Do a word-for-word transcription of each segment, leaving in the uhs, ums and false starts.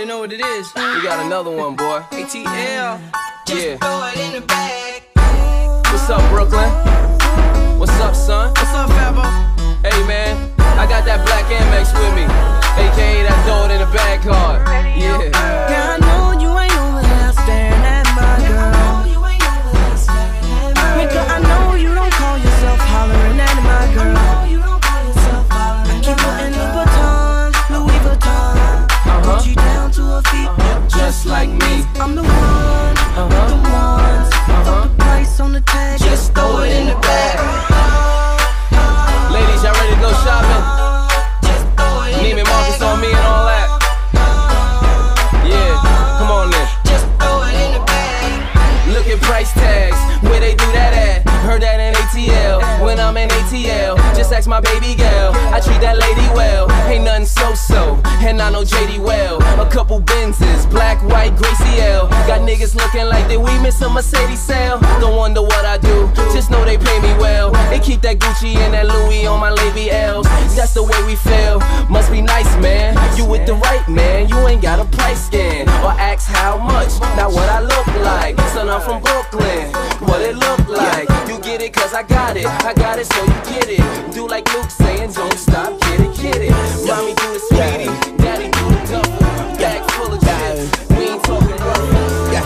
already know what it is. We got another one, boy. A T L. Yeah. Throw it in the bag. What's up, Brooklyn? What's up, son? What's up, Fabo? Hey, man, I got that black Amex with me, A K A that throw it in the bag card. Yeah. Yeah, I know you ain't over there staring at my girl. Nigga, I know you don't call yourself hollering at my girl. I keep putting the baton, Louis Vuitton. Put you down to her feet, Uh-huh. Just like me. I'm the one, Uh-huh. the ones. Uh-huh. Throw the price on the tag, just throw it in the bag. Ladies, y'all ready to go shopping? Just throw it in Neiman the Marcus bag. on me and all that. Yeah, come on then. Just throw it in the bag. Look at price tags, where they do that at? Heard that in A T L, when I'm in A T L. Just ask my baby girl, I treat that lady well. Ain't nothing so-so, and I know J D well. A couple Benzes, black, white, Gracie L. Got niggas looking like that we miss a Mercedes sale. Don't wonder what I do, just know they pay me well. They keep that Gucci and that Louis on my Lady L's. That's the way we feel, must be nice, man. You with the right man, you ain't got a price scan. Or ask how much, not what I look like. Son, I'm from Brooklyn, what it look like. You get it cause I got it, I got it so you get it. Do like Luke saying, don't stop, get it, get it. Mommy do the speedy, daddy do the duffel. Bag full of chips, we ain't talking rough. Yeah.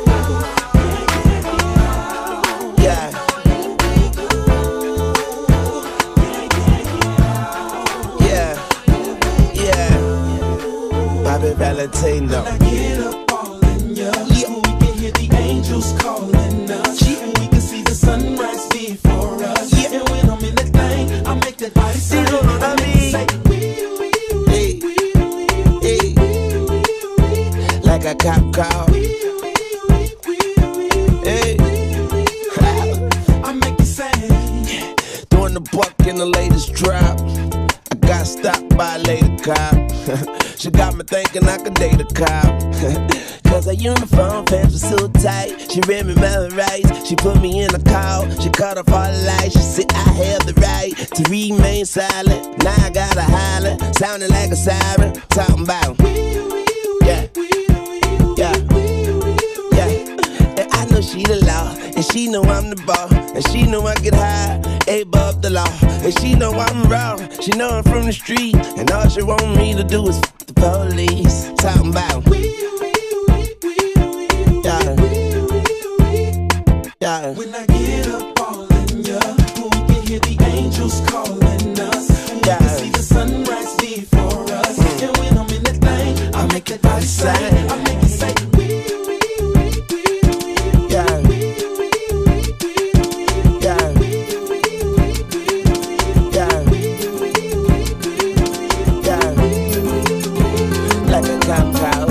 Yeah. Yeah. Yeah. Bobby Valentino. When I get up all in ya, yeah. We can hear the angels calling us, yeah. And we can see the sunrise before us, yeah. And when I'm in that thing, I make that body say, I make it say, wee, wee, wee, wee, wee, wee, Like a cop car. Hey. I make it say, Doing the buck in the latest drop. I got stopped by a lady cop. She got me thinking I could date a cop. Cause her uniform pants were so tight. She read me my rights. She put me in a call. She cut off all the lights. She said I have the right to remain silent. Now I gotta holler, sounding like a siren. Talking about yeah, yeah, yeah. And I know she the law, and she know I'm the ball, and she know I get high, above the law, and she know I'm raw. She know I'm from the street, and all she want me to do is f the police. Talking about yeah, yeah. when I get up all in ya, we can hear the angels calling us, and we Yeah. can see the sunrise before us, mm. And when I'm in that thing, I make that body say, I make it say, wee, wee, wee, wee, wee, Yeah. Yeah. Yeah. Yeah. Like a cop car.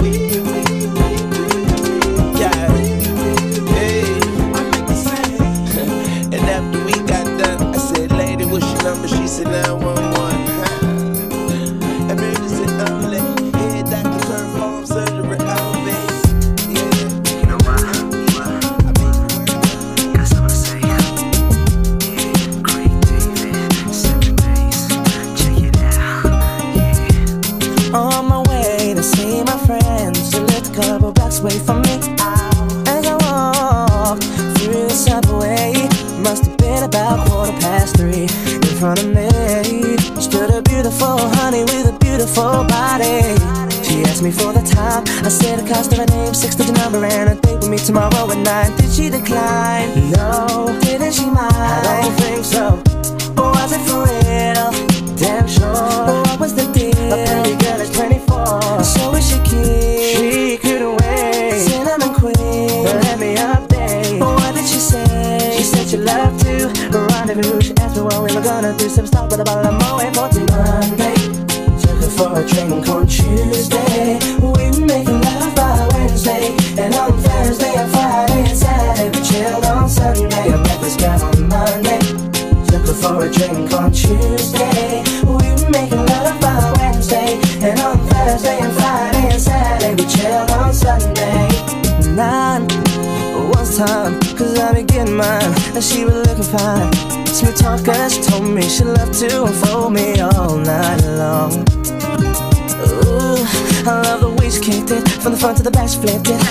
Yeah. Hey. I make it say. And after we got done, I said, lady, what's your number? She said nine one one. Emergency only. Head doctor, perform surgery only. Yeah. You know why? I mean, Got something to say. Yeah, Craig David, seven days. Check it out. Yeah. On my way to see my friends, she lived a couple blocks away from me. As I walked through the subway, must have been about quarter past three. In front of me stood a beautiful honey with a beautiful body. She asked me for the time. I said the cost of her name, six-digit number, and a date with me tomorrow at nine. Did she decline? No. Didn't she mind? I don't think so. Was it for real? Damn sure. What was the deal? A pretty girl is twenty-four. So is she cute? She couldn't wait. Cinnamon queen, let me update. What did she say? She said she loved to rendezvous. She asked me what we were gonna do. Some stuff with a bottle of Moet for Monday. Took her for a drink on Tuesday. We were making love by Wednesday. And on Thursday and Friday and Saturday we chilled on Sunday. I met this girl on Monday. Took her for a drink on Tuesday. We were making love by Wednesday. And on Thursday and Friday and Saturday we chilled on Sunday. Nine was time, cause I be getting mine. And she was looking fine. Smooth talker, she told me she loved to unfold me all night long. Ooh, I love the way she's kicked it. From the front to the back, she flipped it.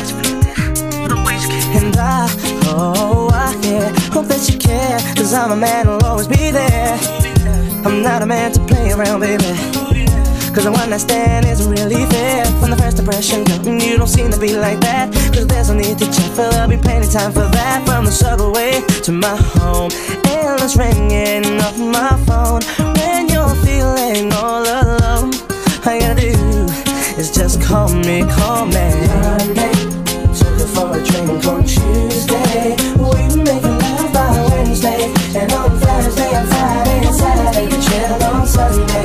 And I, oh, I, yeah, hope that you care, cause I'm a man who'll always be there. I'm not a man to play around, baby, cause the one night stand isn't really fair. From the first impression, girl, you don't seem to be like that. Cause there's no need to check, for there'll be plenty time for that. From the subway to my home, endless ringing off my phone. When you're feeling all alone, all you gotta do is just call me, call me. Monday, took her for a drink on Tuesday. We were making love by Wednesday, and on Thursday and Friday and Saturday we chilled on Sunday.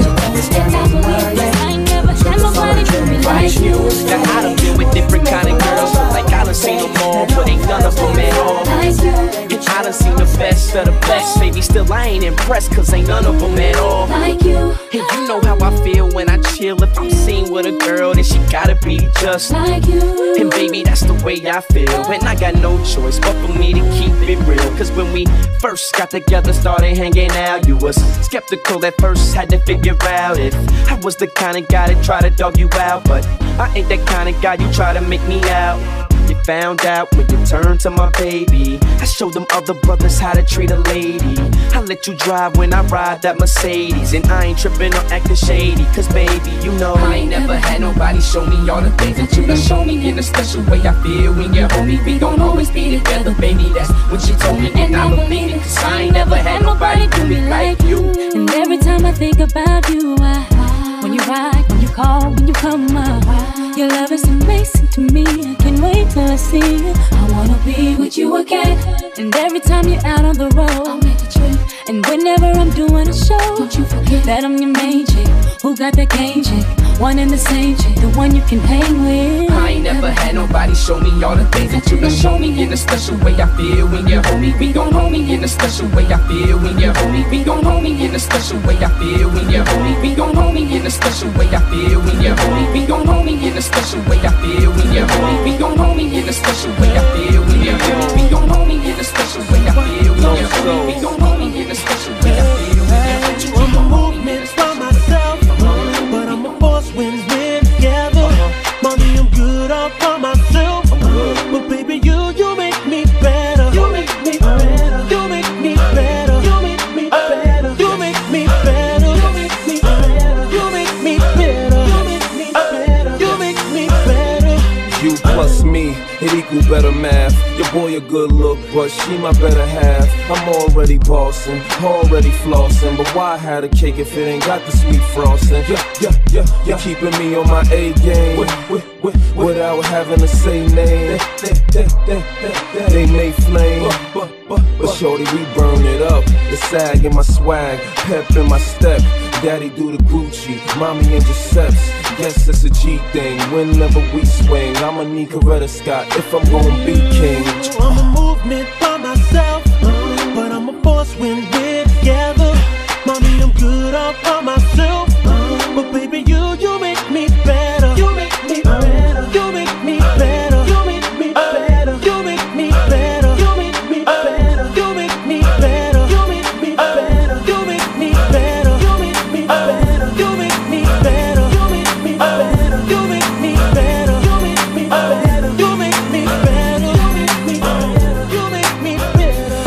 I never had nobody do me like you. Now I done been with different kind of girls, like I done seen them all, but ain't none of them at all. Yeah, I done seen the best of the best, baby, still I ain't impressed, cause ain't none of them at all. Like you. And you know how I feel when I chill. If I'm seen with a girl, then she gotta be just like you. And baby, that's the way I feel, and I got no choice but for me to keep it real. Cause when we first got together, started hanging out, you was skeptical at first, had to figure out if I was the kind of guy that try to dog you out. But I ain't that kind of guy you try to make me out. You found out when you turned to my baby. I showed them other brothers how to treat a lady. I let you drive when I ride that Mercedes, and I ain't tripping or acting shady, cause baby, you know I ain't never had nobody show me all the things that you done show me. In a special way I feel when you hold me. We gon' always be together, baby, that's what she told me, and I believe it. Cause I ain't never had nobody do me like you. And every time I think about you, I, when you ride, when you call, when you come up, your love is amazing to me. I can't wait till I see you. I wanna be with you again. And every time you're out on the road, I'll make a trip. And whenever I'm doing a show, don't you forget that I'm your main chick, who got that game chick, one and the same chick, the one you can hang with. I ain't never had nobody show me all the things that you done show me. In a special way I feel when you hold me. We gon' hold me in a special way I feel when you hold me. We gon' hold me in a special way I feel when you hold me. We gon' hold me in a special way I feel when you hold me. We gon' hold me in a special way I feel when you hold me. We gon' hold me in a special way I feel when you hold me. We gon' hold me in a special way I feel when you hold me. We gon' hold me in a special way I feel when you hold me. I'm a movement by myself, but I'm a force when we're together. Mommy, I'm good all by myself, but baby, you, you make me better. You make me better. You make me better. You make me better. You make me better. You make me better. You make me better. You make me better. You make me better. You plus me, it equal better math. Your boy a good look, but she my better half. I'm already bossing, already flossing, but why have a cake if it ain't got the sweet frosting? Yeah, yeah, yeah, yeah. Keeping me on my A game with, with, with, without having to say name. They, they, they, they, they may flame, but, but, but shorty, we burn it up. The sag in my swag, pep in my step. Daddy do the Gucci, mommy in Giuseppe's. Yes, it's a G thing. Whenever we swing, I'ma need Coretta Scott if I'm gonna be king. I'm a movement by myself, but I'm a force when we're together. Mommy, I'm good all by myself, but baby, you, you make me better. You make me better. You make me better. You make me better. You make me better. You make me better. You make me better. You make me better. You make me better. You make me better. You make me better. You make me better. You make me better. You make me better. You make me better. You make me better. You make me better.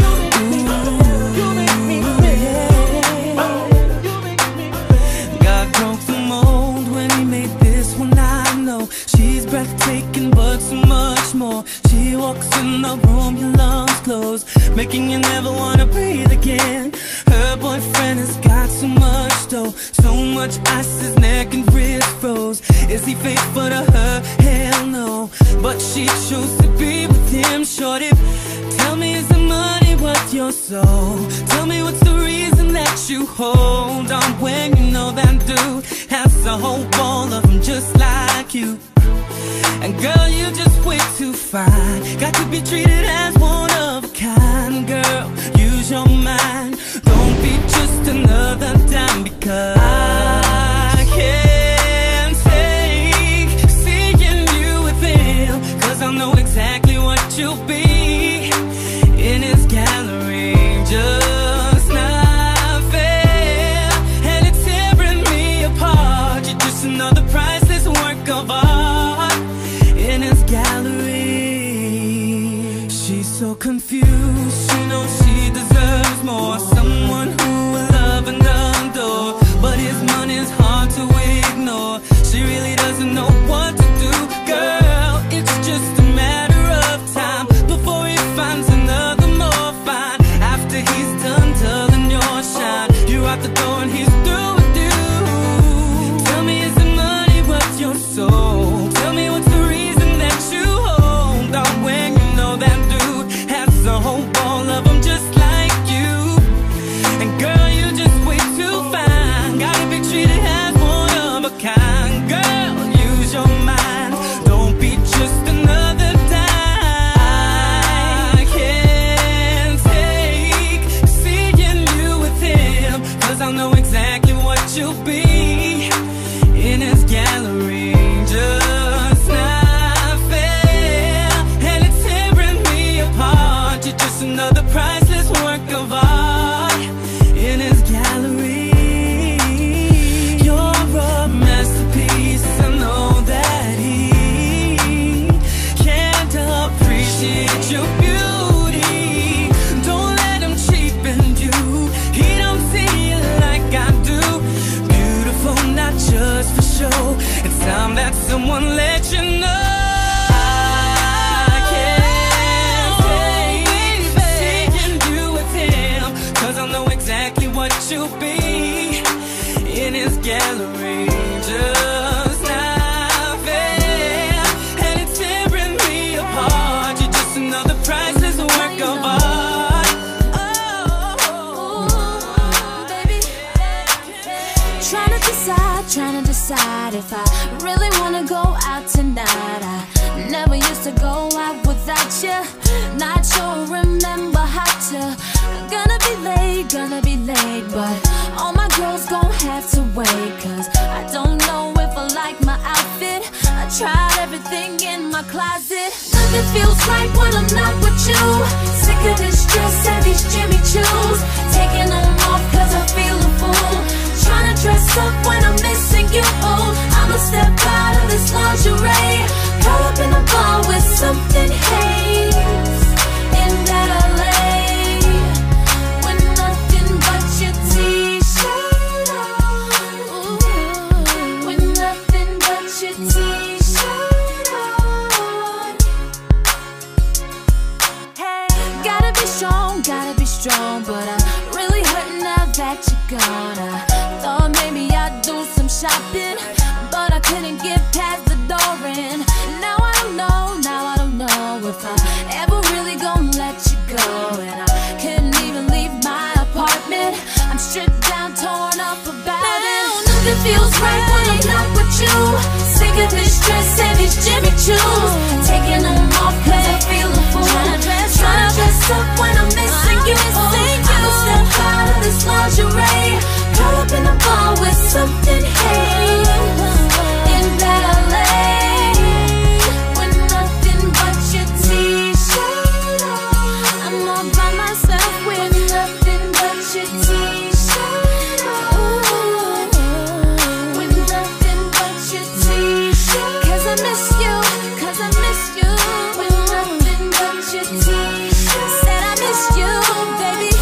You make me better. You make me better. God broke the mold when he made this one, I know. She's breathtaking but so much more. She walks in the room, your lungs close, making you never wanna breathe again. Her boyfriend has got so much dough, so much ice, his neck and wrist froze. Is he faithful to her? Hell no, but she chose to be with him. Shorty, tell me, is the money worth your soul? Tell me, what's the reason that you hold on when you know that dude has a whole wall of them just like you? And girl, you just way too fine, got to be treated as one of a kind. Girl, use your mind, don't be just another dime, because I can't take seeing you with him, cause I know exactly what you'll be in his gallery. Just not fair, and it's tearing me apart. You're just another priceless work of art. confused. She knows she deserves more. Someone who will love and adore, but his money's hard to ignore. She really doesn't know what to do, girl. It's just a matter of time before he finds another more fine. After he's done telling your shine, you're out the door and he's through with you. Tell me, is the money worth your soul? Tell me, what's the reason that you hold on when you know that dude has a whole ball of them just like you? And girl, you just way too fine. Gotta be treated as one of a kind. Girl, use your mind. Don't be just another dime. I can't take seeing you with him, 'cause I know exactly what you'll be in his gallery. Just not fair, and it's tearing me apart. You're just another priceless work of art in his gallery. You're a masterpiece. I know that he can't appreciate your beauty. Don't let him cheapen you. He don't see it like I do. Beautiful, not just for show. It's time that someone let you know. I can't take seeing you with him, 'cause I know exactly what you'll be in his gallery. Just not fair, and it's tearing me apart. You're just another priceless work of art. Oh, baby. Trying to decide, trying to decide if I really wanna go out tonight. I never used to go out without you. Not sure, remember how to. Gonna be late, gonna be late, but all my girls gon' have to wait, 'cause I don't know if I like my outfit. I tried everything in my closet. Nothing feels right when I'm not with you. Sick of this dress and these Jimmy Choos. Taking them off 'cause I feel a fool. Trying to dress up when I'm missing you. Oh, I'ma step out of this lingerie. Caught up in a bar with something haze in that L A, with nothing but your t-shirt on. Ooh, with nothing but your t-shirt on. Hey, gotta be strong, gotta be strong, but I'm really hurting now that you're gone. I thought maybe I'd do some shopping, but I couldn't get past the door, and now I don't know, now I don't know if I ever really gonna let you go. And I couldn't even leave my apartment. I'm stripped down, torn up about it. Nothing feels right when I'm not with you. Sick of this dress and these Jimmy Choos. Taking them off 'cause I feel a fool. Trying to dress, trying to dress up when I'm missing you. Oh, I'ma step out of this lingerie. Caught up in a bar with something haze in that L A, with nothing but your t-shirt on. I'm all by myself with nothing but your t-shirt on. With nothing but your t-shirt. 'Cause I miss you, 'cause I miss you. With nothing but your t-shirt. Said I miss you, baby.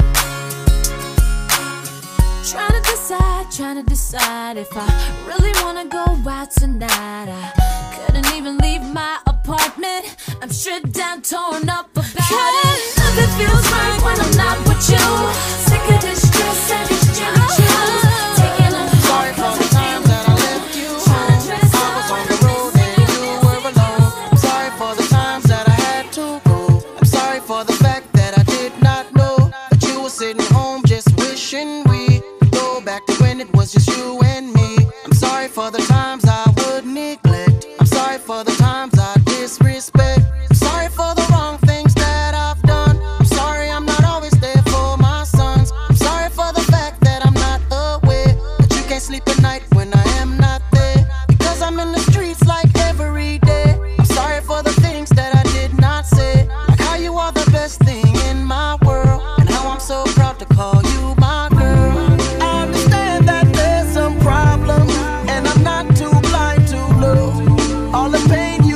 Trying to decide, trying to decide if I really wanna go out tonight. I couldn't even leave my apartment. I'm stripped down, torn up about it. Nothing feels right when I'm not with you. Sick of this dress and these Jimmy Choos. Taking them off 'cause I feel the fool. Trying to dress up when I'm missing you. I'm sorry for the times that I had to go. I'm sorry for the fact that I did not know that you were sitting home just wishing we could go back to when it was just you and me. I'm sorry for the times I would neglect. I'm sorry for the times I disrespect. I'm sorry for the wrong things that I've done. I'm sorry I'm not always there for my sons. I'm sorry for the fact that I'm not aware that you can't sleep at night when I am not there, because I'm in the streets like every day. I'm sorry for the things that I did not say, like how you are the best thing in my world, and how I'm so proud to call you my girl. I understand that there's some problem, and I'm not too blind to know all the pain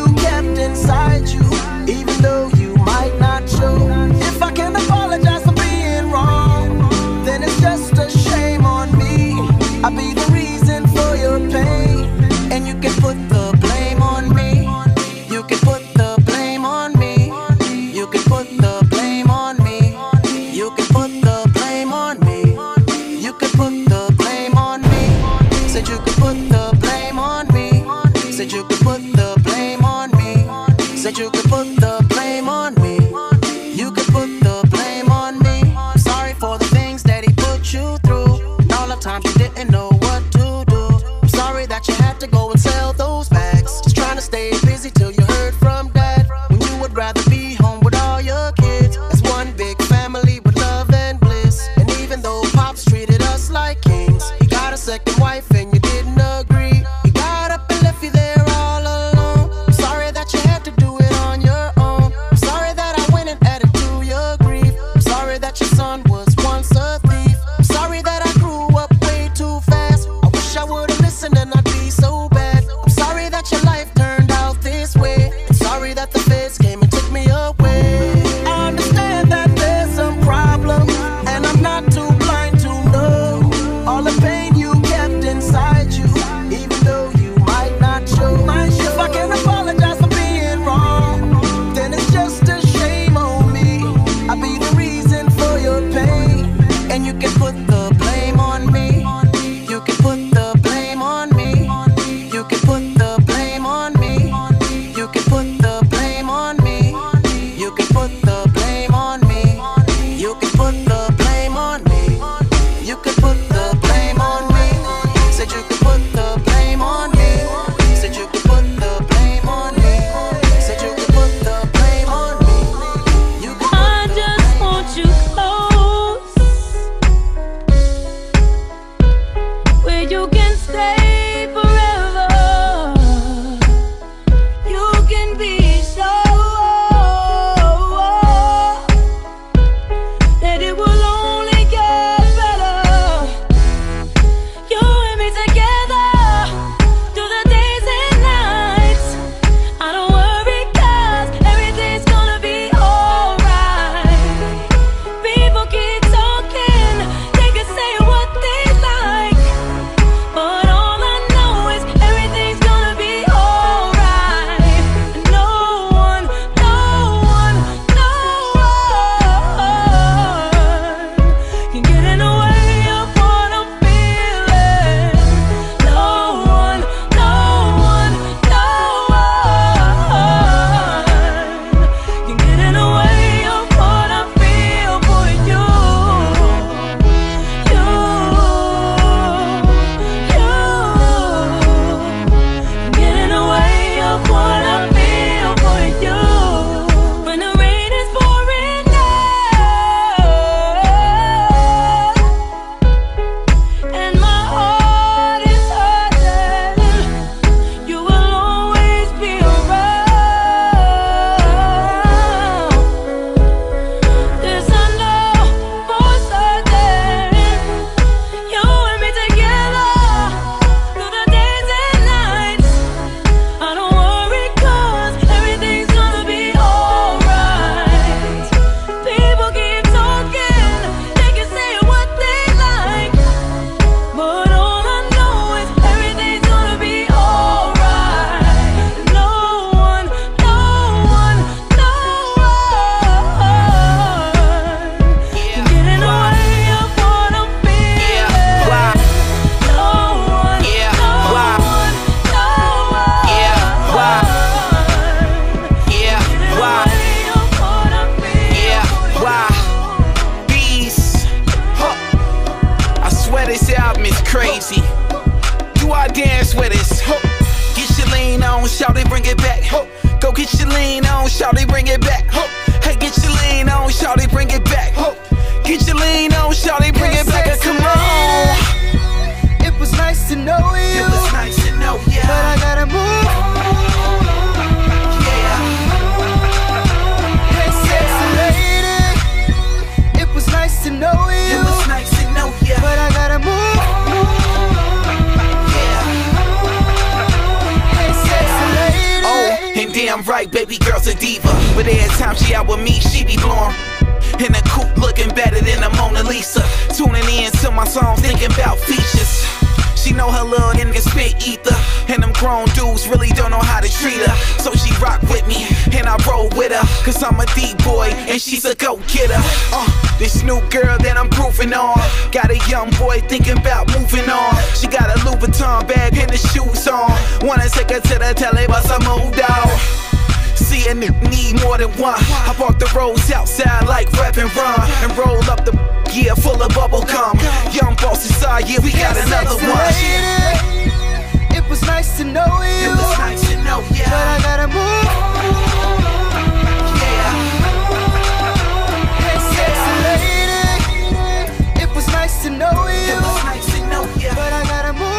Said you could put the blame on me. You could put the blame on me. I'm sorry for the things that he put you through, and all the times you didn't know what to do. I'm sorry that you had to go and sell those bags, just trying to stay busy till you heard from dad, when you would rather be home with all your kids as one big family with love and bliss. And even though Pops treated us like kings, he got a second wife and you didn't agree. He got up and left you there all alone. I'm sorry that you had to do it on your own. I'm sorry that I went and added to your grief. I'm sorry that your son was once a thief. I'm sorry that I grew up way too fast. I wish I would've listened and I'd be so bad. I'm sorry that your life turned out this way. I'm sorry that the feds came and took me away. I understand that there's some problem, and I'm not too blind to know all the pain you kept inside you, even though you might not show. If I can apologize for being wrong, then it's just a shame on me. I'll be the reason for your pain, and you can put the blame on me. You can put the blame on me. You can put the blame on me. You can put the blame on me. You can put the blame on me. You can put the blame on me. You can put the blame on me. Said you could put the blame on me. Said you could put the blame on me. Said you could put the blame on me. You could I just want you close, where you can stay forever. You can be sure that it will only get better. You and me together through the days and nights. I don't worry, 'cause everything's gonna be alright. People keep talking, they can say what they like, but all I know is everything's gonna be alright. No one, no one, no one can get in the way of what I'm feeling. No one, no one, no one can get in the way of what I feel for you. You, you get in the way of what I feel for you. When the rain is pouring down and my heart is hurting, you will always be around. This I know for certain. You and me together through the days and nights. I don't worry, 'cause everything's gonna be alright. People keep talking, they can say what they like, but all I know is everything's gonna be alright. No one, no one, no one can get in the way of what I'm feeling. No one, no one, no one Yeah, why? Yeah, why? Yeah, why? Beast. Huh. I swear this album is crazy. Do I dance with this? Huh. Get your lean on, shout it, bring it back. Huh. Go get your lean on, shout it, bring it back. Huh. Hey, get your lean on, shout it, bring it back. Huh. Get your lean on, shout it, bring it back. Come on. It was nice to know you, It was nice to know ya. but I gotta move. Yeah. Hey, sexy lady, it was nice to know It you, was nice to know ya. but I gotta move. Yeah. Hey, sexy lady. Oh, and damn right, baby girl's a diva. But every time she out with me, she be blowing. In the coupe looking better than the Mona Lisa. Tuning in to my songs, thinking about features. She know her little nigga spit ether, and them grown dudes really don't know how to treat her. So she rock with me, and I roll with her, cause I'm a D-boy, and she's a go-getter. Uh, this new girl that I'm grooving on, got a young boy thinking about moving on. She got a Louis Vuitton bag and the shoes on, wanna take her to the telly, but some old dog. See and need more than one. I walk the roads outside like rap and run, and roll up the yeah full of bubble gum. Young boss inside, yeah, we got another one. It was nice to know you, it was nice to know you, but I gotta move. Yeah. Hey, sexy lady, it was nice to know you, it was nice to know you, but I gotta move.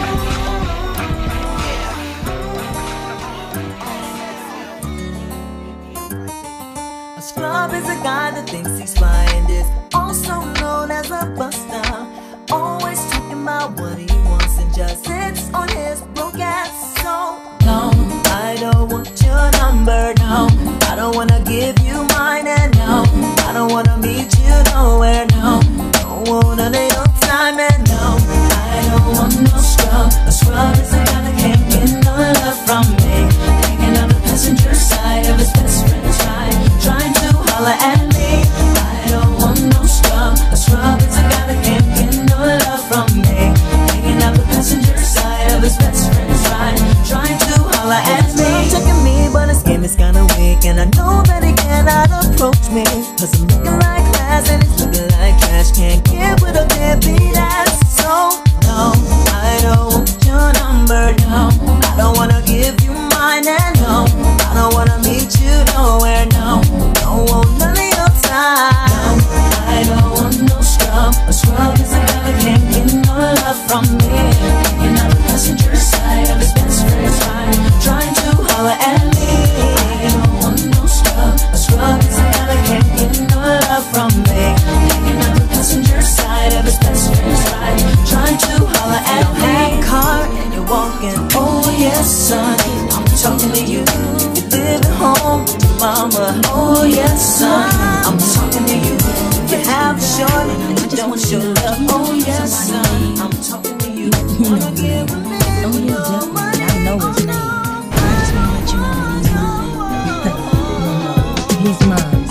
A scrub is a guy that thinks he's fly and is also known as a buster. Always talking about what he wants and just sits on his broke ass. So no, I don't want your number, no. I don't wanna give you mine, and no, I don't wanna meet you nowhere, no. Don't want none of your time, and no, I don't want no scrub. A scrub is a guy that can't get no love from me, hanging on the passenger side of his best friend's ride, trying to holler at me. I don't want no scrub. A scrub is a guy that can't get no love from me, hanging out the passenger side of his best friend's ride, trying to holler at me. Checking me, but his game is kinda weak, and I know that he cannot approach me, cause I'm looking like glass and he's looking like trash. Can't get with a deadbeat ass. So no, I don't want your number, no. I don't wanna give you mine, and no, I don't wanna meet you nowhere, no. Don't want none of your time. No, I don't want no scrub. A scrub is a guy that can't get no love from me, hanging out the passenger side of his best friend's ride, trying to holler at me. I don't want no scrub. A scrub is a guy that can't get no love from me, hanging out the passenger side of his best friend's ride, trying to holler at me. You have a car and you're walking, oh yes son, I'm talking to you. You live at home with your mama, oh yes son, I'm talking to you. You have a shorty and you don't show love, oh yes son, I'm talking to you. Wanna get with me? Oh yeah, definitely. I know his name. I just wanna let you know that he's mine. He's mine.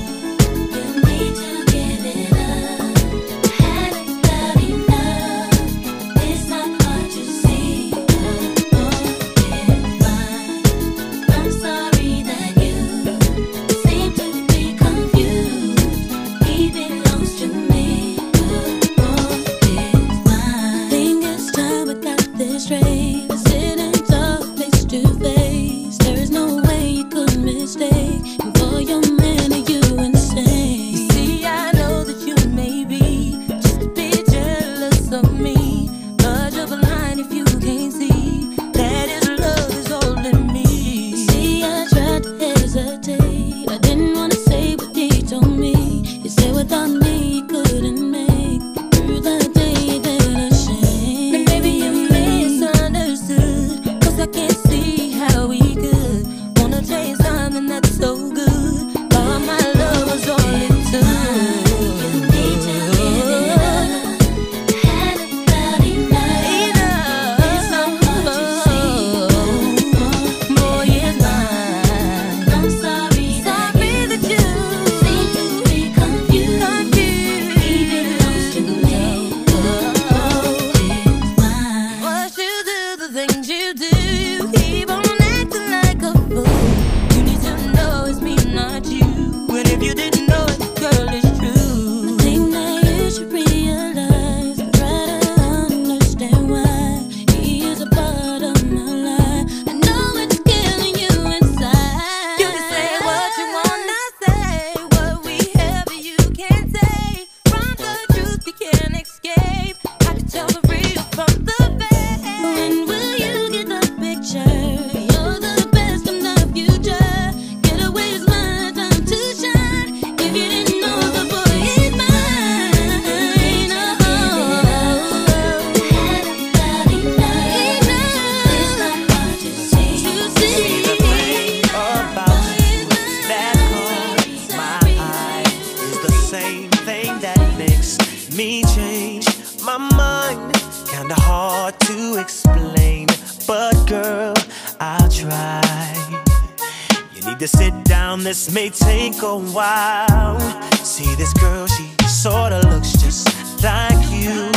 to sit down, this may take a while. See this girl, she sorta looks just like you.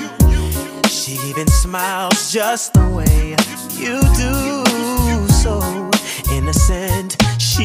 She even smiles just the way you do. So innocent, she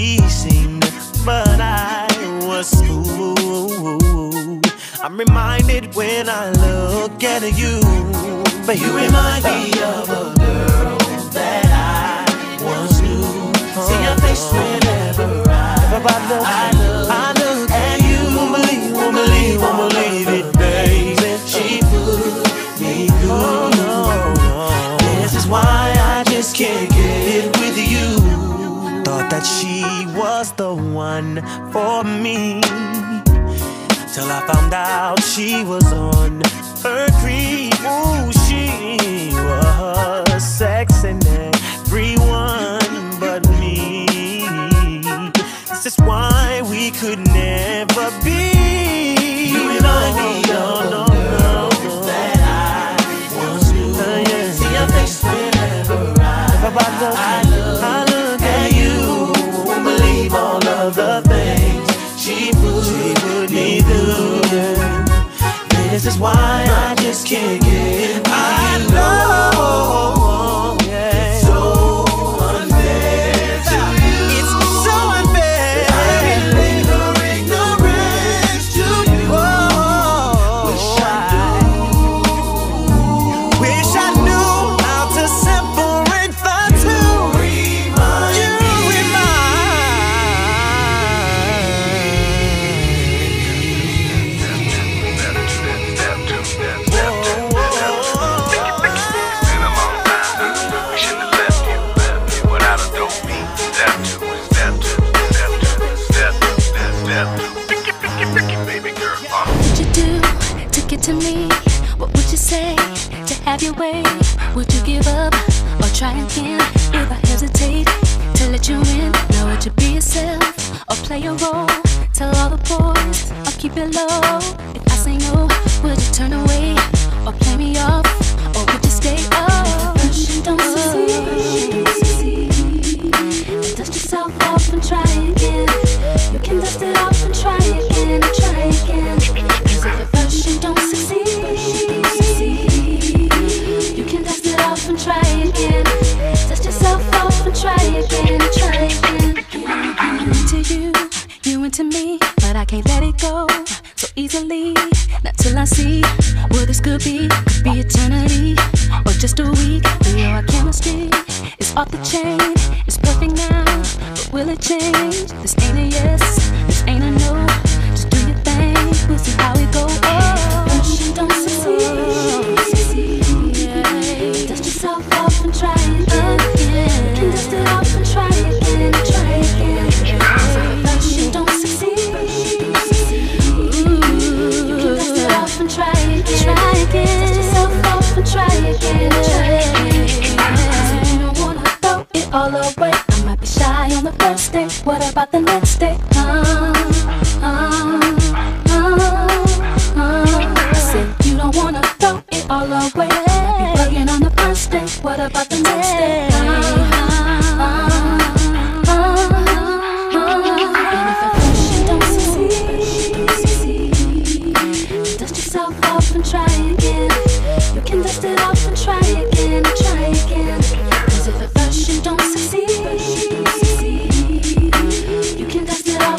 when I look at you, baby. You remind me of a girl that I once knew. See your face whenever I, I look, I look at you. Won't believe, won't believe, won't believe it, baby. She put me through. Oh, no, no. This is why I just can't get it with you. Thought that she was the one for me, till I found out she was on her creep. Ooh, she was sexing everyone but me. This is why we could never be. You remind me of no, no, no, that I once knew. Uh, yeah. See your face whenever I, I, look, I, look, I look at you. Won't believe all of the things she put, she put me through. This is why I just can't get it. I know, yeah. It's so unfair to you. It's so unfair. I relate her ignorance to you. Oh, wish I knew. Wish I knew how to separate the two. Remind you me. remind. What would you do to get to me? What would you say to have your way? Would you give up or try again? If I hesitate to let you in, now would you be yourself or play a role? Tell all the boys or keep it low. If I say no, would you turn away or play me off? Or would you stay up? If you don't succeed, then dust yourself off and try again. You can dust it off and try again and try again. Cause if at first you don't succeed, you can dust it off and try again. Dust yourself off and try again and try again. I'm into you, you into me, but I can't let it go so easily. Not till I see what this could be. Could be eternity or just a week. You know our chemistry is off the chain. It's perfect now, but will it change? This ain't a yes, this ain't a no. Just do your thing, we'll see how it goes. Oh, if you don't succeed, yeah. Dust yourself off and try again. You can dust it off and try again, try again. If you don't succeed, ooh, you can dust it off and try again, try again. Dust yourself off and try again, try again. You don't wanna throw it all away. I might be shy on the first day. What about the next day? Uh, uh, uh, uh. I said you don't wanna throw it all away. Might be bugging on the first day. What about the next day? Uh, uh, uh, uh. And if at first you don't succeed, dust yourself off and try again. You can dust it off and try again and try again. Cause if at first you don't succeed, you can dust it off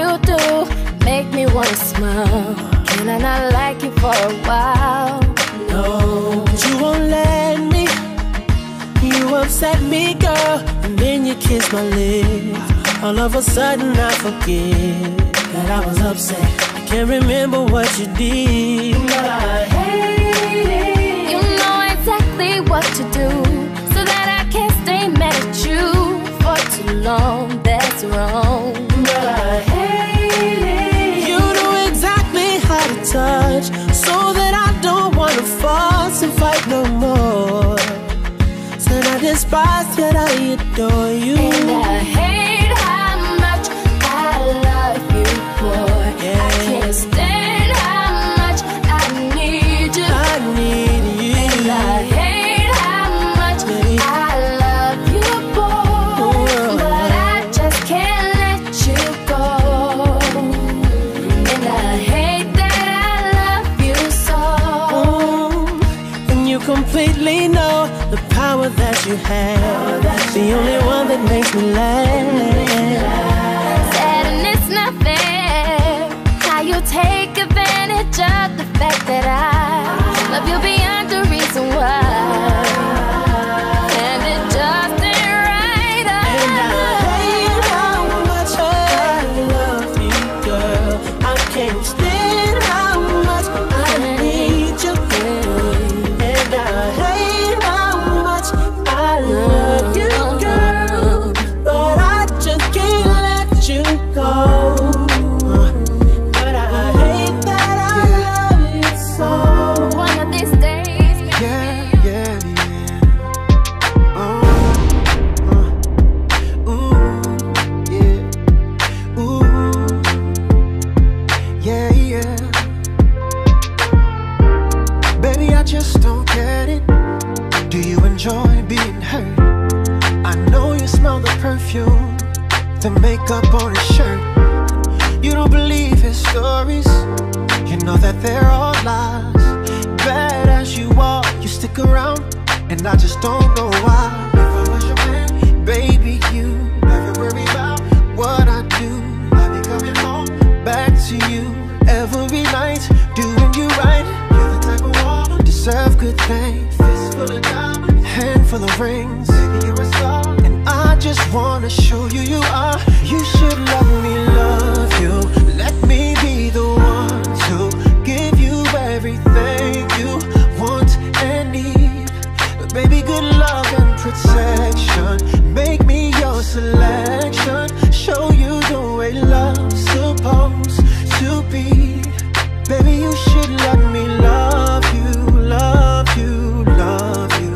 you do make me wanna smile. Can I not like you for a while? No, you won't let me. You upset me, girl, and then you kiss my lips. All of a sudden I forget that I was upset. I can't remember what you did, but I hate it. You know exactly what to do, so that I can't stay mad at you for too long. That's wrong, but I hate it. You know exactly how to touch, so that I don't wanna fuss and fight no more. Said I despise, yet I adore you. And I hate how much I love you, boy. Yeah. I can't stand how much I need you. I need you. And I hate how much Baby. I love you, boy. Whoa. But I just can't let you go. And I hate that I love you so. Mm. And you completely know the power that you have, the only one that makes me laugh. Sad and it's not fair how you take advantage of the fact that I love you beyond the reason why. And it just ain't right. And I hate how much I love you, girl. I can't stand how much I need you, and I hate how much I love you, girl, but I just can't let you go. But I hate that I love you so. One of these days, Yeah, yeah, yeah. Oh, uh, ooh, yeah, ooh, yeah, yeah. Baby, I just don't get it. Do you enjoy being hurt? I know you smell the perfume, the makeup on his shirt. You don't believe his stories. You know that they're all lies. Bad as you are, you stick around, and I just don't know why. If I was your man, baby, you never worry about what I do. I'll be coming home back to you every night, doing you right. You're the type of woman deserve good things. Fistful of diamonds, handful of rings. Baby, you're a star, and I just wanna show you you are. You should let me love you. Let me be the one to give you everything you want and need. Baby, good love and protection. Make me your selection. Show you the way love's supposed to be. Baby, you should let me love you, love you, love you,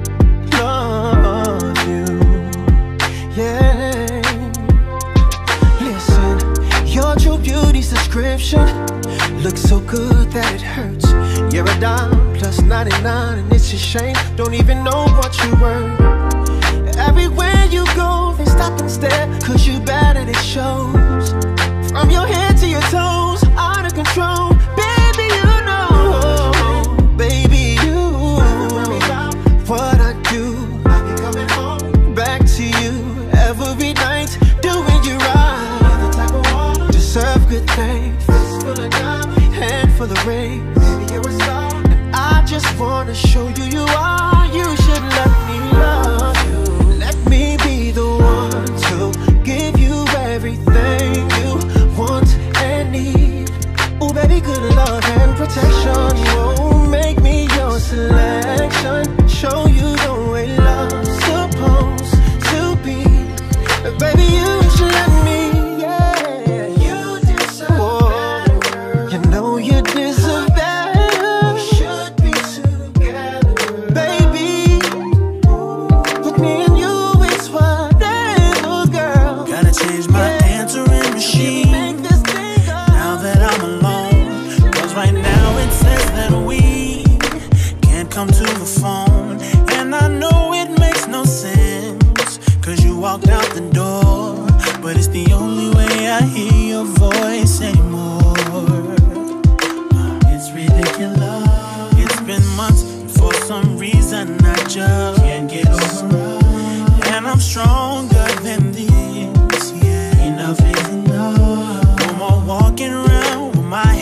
love you. Yeah. Listen, your true beauty's description looks so good that it hurts. You're a dime plus ninety-nine, and it's a shame. Don't even know what you were. Everywhere you go, they stop and stare, cause you bad and it shows. From your head to your toes, out of control. Baby, you know, baby, you what I do. I'll be coming home back to you every night, doing you right. You're the type of woman deserve good things. Fistful of diamonds, handful of rings. Baby, you're a star, and I just wanna show you you are. You should let me love you. Let me be the one to give you everything you want and need. Oh, baby, good love and protection. Oh, make me your selection. Show you the way love's supposed to be. Baby, you should let me, yeah. You deserve better. You know you deserve better. We should be together, baby. With me and you, it's whatever, girl. Gotta change my answering machine now that I'm alone. Cause right now it says that we can't come to the phone. And I know it makes no sense, cause you walked out the door. But it's the only way I hear your voice anymore. It's ridiculous. It's been months, and for some reason I just can't get over. And I'm stronger than this, yeah. Enough is enough.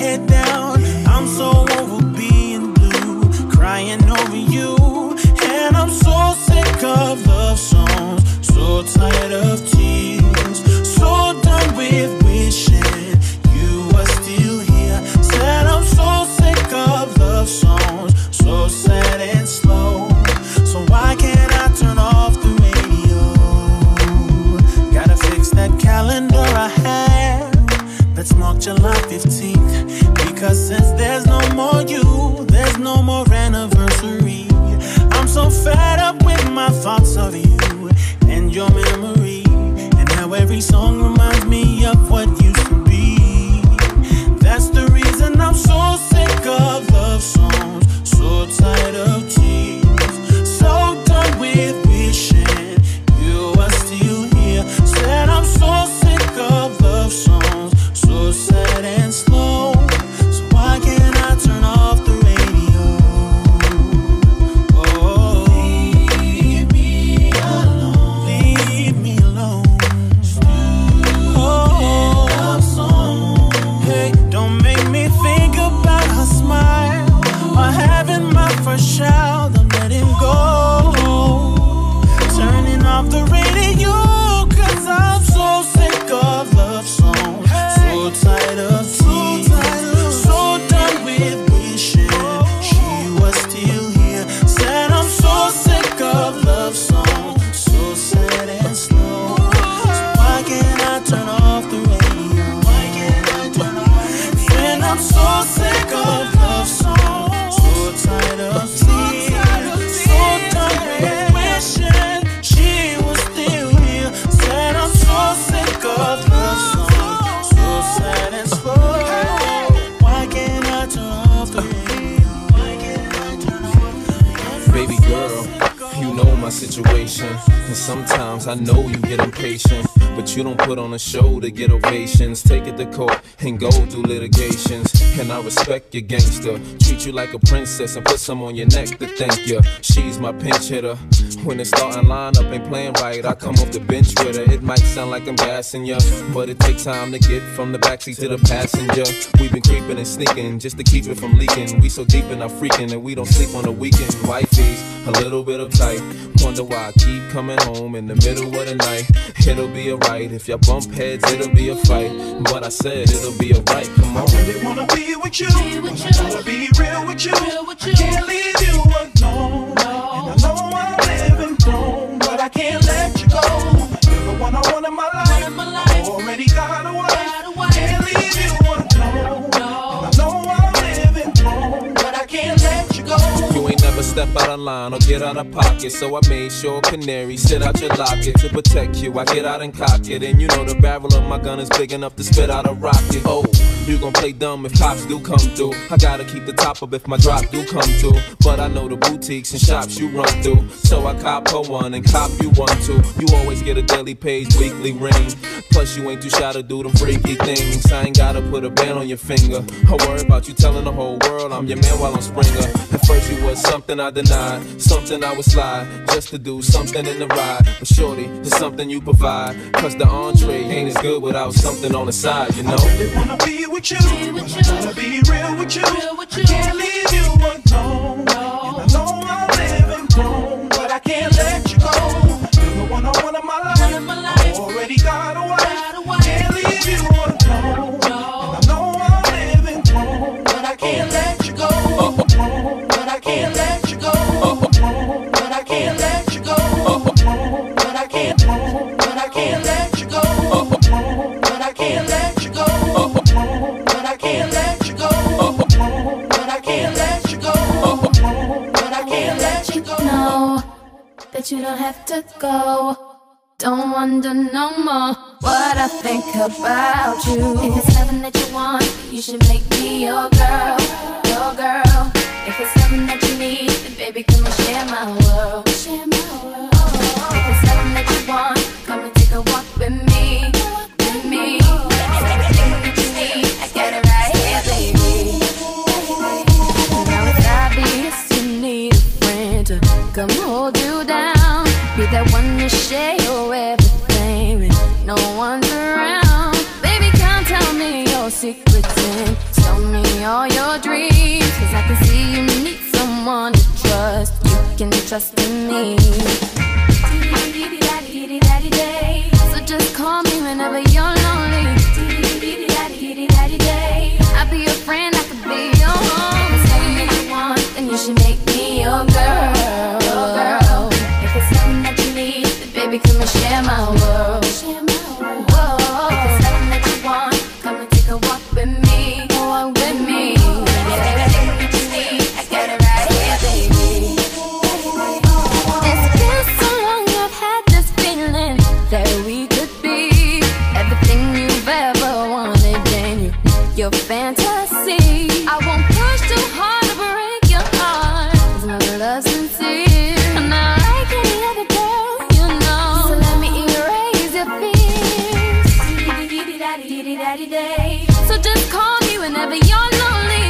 head down. I'm so over being blue, crying over you. And I'm so sick of love songs, so tired of tears, so done with wishing you were still here. Said I'm so sick of love songs, so sad and slow. So why can't I turn off the radio? Gotta fix that calendar I have that's marked July fifteenth. Because since there's no more you, there's no more anniversary. I'm so fed up with my thoughts of you and your memory, and how every song reminds me of what used to be. That's the reason I'm so sick of love songs, so tired of tears, so done with wishing you were still here. Said I'm so sick of love songs, so sad and slow. So why can't I turn off the radio? Oh, leave me alone, leave me alone. Oh, love song. Hey, don't make me think about her smile or having my first child. I'm letting go, turning off the radio, cause I'm so sick of love songs, so tired of tears, so done with wishing she was still here. Said I'm so sick of love songs, so sad and slow. So why can't I turn off the radio? Why can't I turn off? Then I'm so sick of love songs, so tired of tears, so done with wishing she was still here. Said I'm so sick of love songs, so sad and slow. Why can't I turn off the radio? Why can't I turn off the radio? Baby girl, you know my situation, and sometimes I know you get impatient, but you don't put on a show to get ovations. Take it to court and go through litigations, and I respect your gangster. Treat you like a princess and put some on your neck to thank you. She's my pinch hitter. When the starting lineup ain't playing right, I come off the bench with her. It might sound like I'm gassing ya, but it takes time to get from the backseat to the passenger. We've been creeping and sneaking just to keep it from leaking. We so deep in our freaking that we don't sleep on the weekend. Wifey's a little bit uptight, wonder why I keep coming home in the middle of the night. It'll be alright, if y'all bump heads, it'll be a fight, but I said it'll be alright, come on. I really wanna be with you, be with you. I wanna be real with you, real with you. I can't leave you alone, no. And I know I'm living wrong, but I can't let you go. You're the one I want in my life, in my life. I already got a wife, can't leave you alone, no. And I know I'm living wrong, but I can't let you go. You ain't never step out of line or get out of pocket, so I made sure canary sit out your locket to protect you. I get out and cock it, and you know the barrel of my gun is big enough to spit out a rocket. Oh, you gon' play dumb if cops do come through. I gotta keep the top up if my drop do come through, but I know the boutiques and shops you run through, so I cop her one and cop you one too. You always get a daily page, weekly ring. Plus you ain't too shy to do them freaky things. I ain't gotta put a band on your finger. I worry about you telling the whole world I'm your man while I'm Springer. At first you was something I denied, something I would slide just to do something in the ride. But shorty, it's something you provide, cause the entree ain't as good without something on the side, you know. I really wanna be with you, be with you. I wanna be real with you, real with you. I can't leave you alone, no. And I know I'm living wrong, but I can't let you go. You're the one I want in my life, in my life. I already got a wife, can't leave you alone, no. And I know I'm living wrong, but I can't let you go. But I can't let you go. But I can't let you go. But I can't. But I can't let you go. But I can't let you go. But I can't let you go. But I can't let you go. But I can't let you go. No, that you don't have to go. Don't wonder no more what I think about you. If it's something that you want, you should make me your girl, your girl. If it's something that you need, then baby, come and share my world, share my world. If it's something that you want, come and take a walk with me, with me. It's everything that you need, I got it right here, baby. Now it's obvious you need a friend to come hold you down. Be that one to share your everything when no one's around. Baby, come tell me your secrets and so tell me all your dreams, cause I can see you need someone to trust. You can trust in me. So just call me whenever you're lonely. I'll be your friend, I could be your home. If it's something that you want, then you should make me your girl. Your girl. If it's something that you need, then baby come and share my world. Whoa. If it's something that you want, come and take a walk with me. Walk with me. Yeah, everything that you need, I got it right here, baby. It's been so long, I've had this feeling that we could be everything you've ever wanted, and you, your fantasy. I won't push too hard to break your heart, cause my love's sincere, and I like any other girl, you know. So let me erase your fears. So just call me whenever you're lonely.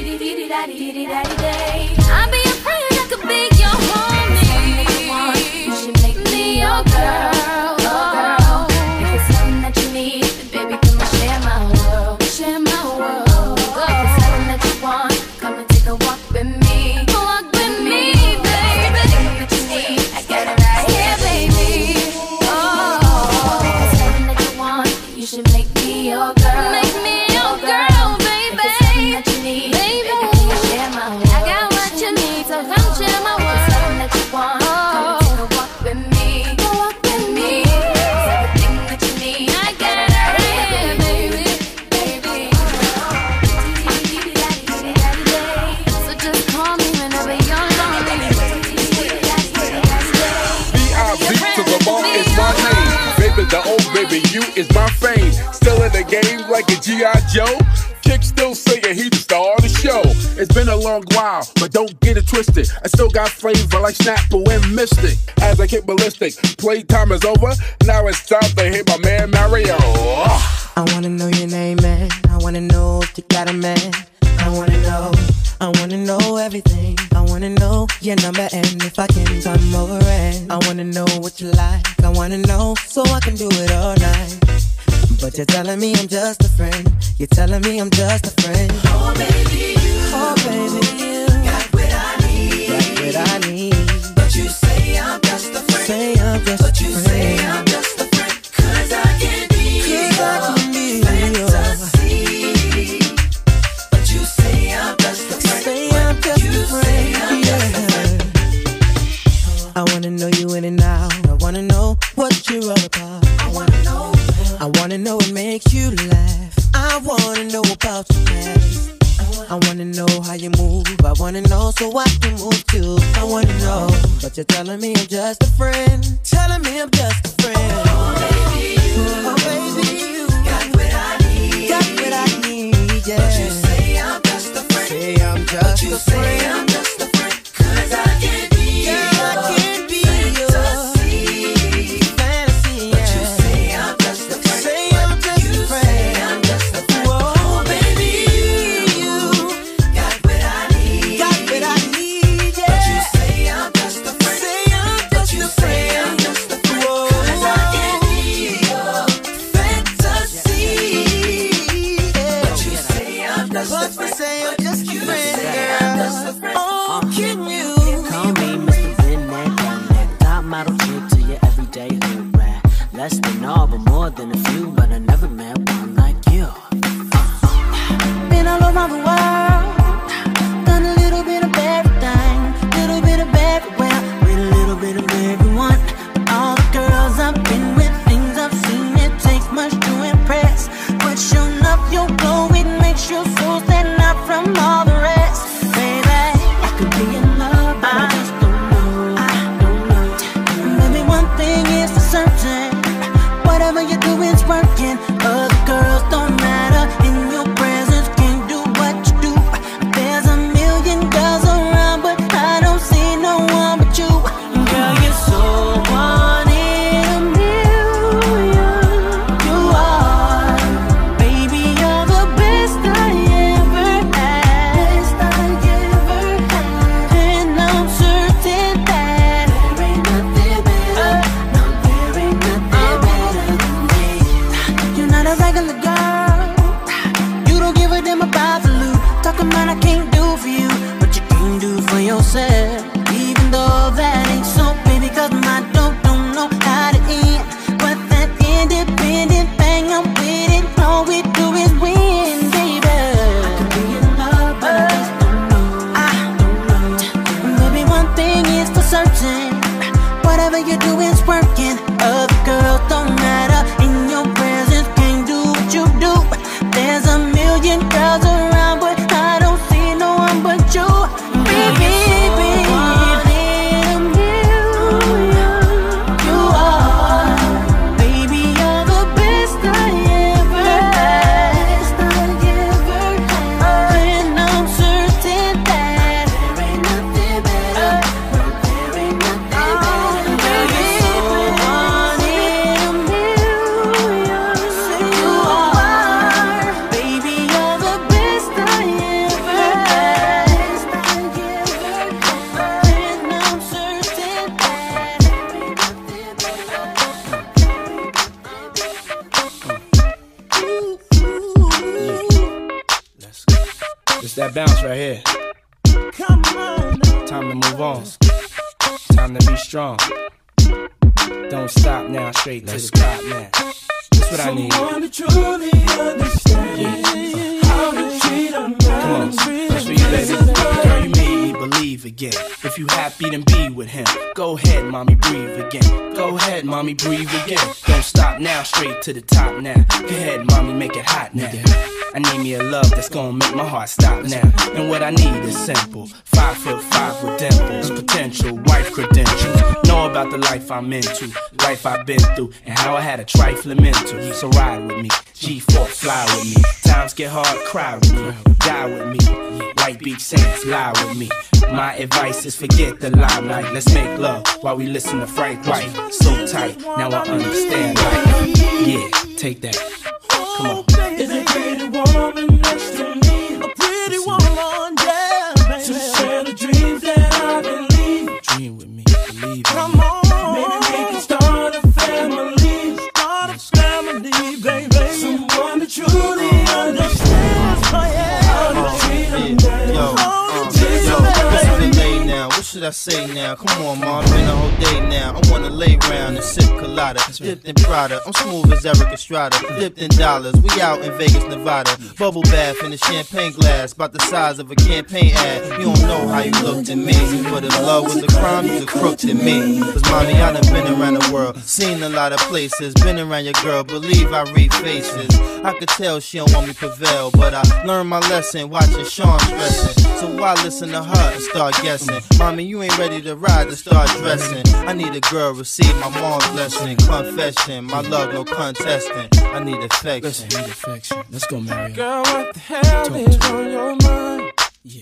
I'll be your friend, I could be your homie. You should make me your girl. Oh, if it's something that you need, then baby come and share my world. Share my world. If it's something that you want, come and take a walk with me. Walk with me, baby. Everything that you need, I got it right here, baby. Oh, if it's something that you want, you should make me your girl. Make me your girl, baby. If it's something that you need, baby, come and share my world. I got what you need, so come share my world. If it's something that you want, come and take a walk with me. Walk with me. It's everything that you need, I got it right here, baby. Baby. So just call me whenever you're lonely. B I B to the bar is my name. Baby, the old baby, you is my fame. Still in the game like a G I Joe. Kick still saying he the star of the show. It's been a long while, but don't get it twisted. I still got flavor like Snapple and Mystic. As I kick ballistic, playtime is over. Now it's time to hit my man Mario. I wanna know your name, man. I wanna know if you got a man. I wanna know, I wanna know everything. I wanna know your number and if I can come over, and I wanna know what you like. I wanna know so I can do it all night. But you're telling me I'm just a friend. You're telling me I'm just a friend. Oh baby, you, oh baby, you got what I need. Got what I need. But you say I'm just a friend. Say I'm just but a you friend. Say I'm just a friend. Cause I can be Cause your I can be fantasy. But you say I'm just a friend. Say I'm just you a friend. Say I'm yeah. just a friend. I wanna know you in and out. I wanna know what you're all about. I wanna know. I wanna know what makes you laugh. I wanna know about your past. I wanna know how you move. I wanna know so I can move too. I wanna know, but you're telling me I'm just a friend. Telling me I'm just a friend. Oh baby, you, oh, baby, you got what I need. Got what I need, yeah. But you say I'm just a friend. Say I'm just but you a friend. Say I'm just a friend. Cause I can be yeah, your I can be fantasy. Fantasy, yeah. But you say I'm just a friend. Say I'm just you a friend. Say I'm just a friend. Whoa, baby, you got what I need. Got what I need, yeah. But you say I'm just a friend. Say I'm just a friend. I'm just a friend. Whoa, cause I can be your fantasy. Yeah. But you say I'm just a friend. Say I'm just a friend, girl. Oh, can you call me Mister Redneck, redneck, top model chick to your everyday hood rat. Less than all, but more than a few, but I never met one like you. Uh. Been all over the world, done a little bit of everything, little bit of everywhere, with a little bit of everyone. All the girls I've been with, things I've seen, it takes much to impress. But sure enough, your glow, it makes your soul stand out from all. mind I can't do for you, but you can do for yourself. Even though that ain't so, baby, cause my dope don't know how to end. But that independent thing, I'm with it. All we do is win, baby. I could be in love, but I just don't know. I don't know. Baby, one thing is for certain, whatever you do is working. Other girls don't matter, in your presence can't do what you do. There's a million girls around, but I don't see no one but you. Baby, baby, you are. Baby, you're the best I ever had. And I'm certain that there ain't nothing better. There ain't nothing better. Baby, one in a million. You are. Baby, you're the best I ever had. And I'm certain that there ain't nothing Let's go. It's that bounce right here. Come on. Time to move on. Time to be strong. Don't stop now, straight to the top now. That's what I need. Someone to truly understand how to treat a man. Come on, that's for you, baby. Girl, you made me believe again. If you happy, then be with him. Go ahead, mommy, breathe again. Go ahead, mommy, breathe again. Don't stop now, straight to the top now. Go ahead, mommy, make it hot now. I need me a love that's gonna make my heart stop now. And what I need is simple. Five foot five with dimples, potential wife credentials. Know about the life I'm into, life I've been through, and how I had a trifling mental. So ride with me, G four, fly with me. Times get hard, cry with me, die with me. White Beach Saints, lie with me. My advice is forget the limelight. Let's make love while we listen to Frank White. So tight, now I understand life. Yeah, take that. Come on. Is a pretty woman next to me? A pretty woman, yeah, baby. To share the dreams that I believe. Dream with me, believe. Come on, maybe we can start a family. Start a family, baby. Someone that truly understands, oh yeah, how to treat a man. Yo, uh, yo, it's the late now. What should I say now? Come on, mom, been a whole day now. I wanna lay round and sip colada, dipped in Prada. I'm smooth as Eric Estrada, dipped in dollars. We out in Vegas, Nevada. Bubble bath in a champagne glass, about the size of a campaign ad. You don't know how you looked at me, but if love was a crime, you'd have crooked at me. Cause mommy, I done been around the world, seen a lot of places, been around your girl, believe I read faces. I could tell she don't want me prevail, but I learned my lesson watching Sean stressing. So why listen to her and start guessing? Mommy, you ain't ready to ride to start dressing. I need a girl, receive my mom's blessing. Confession, my love, no contesting. I need affection. Listen, I need affection. Let's go, Mario. Girl, what the hell Talk is on your mind? Yeah.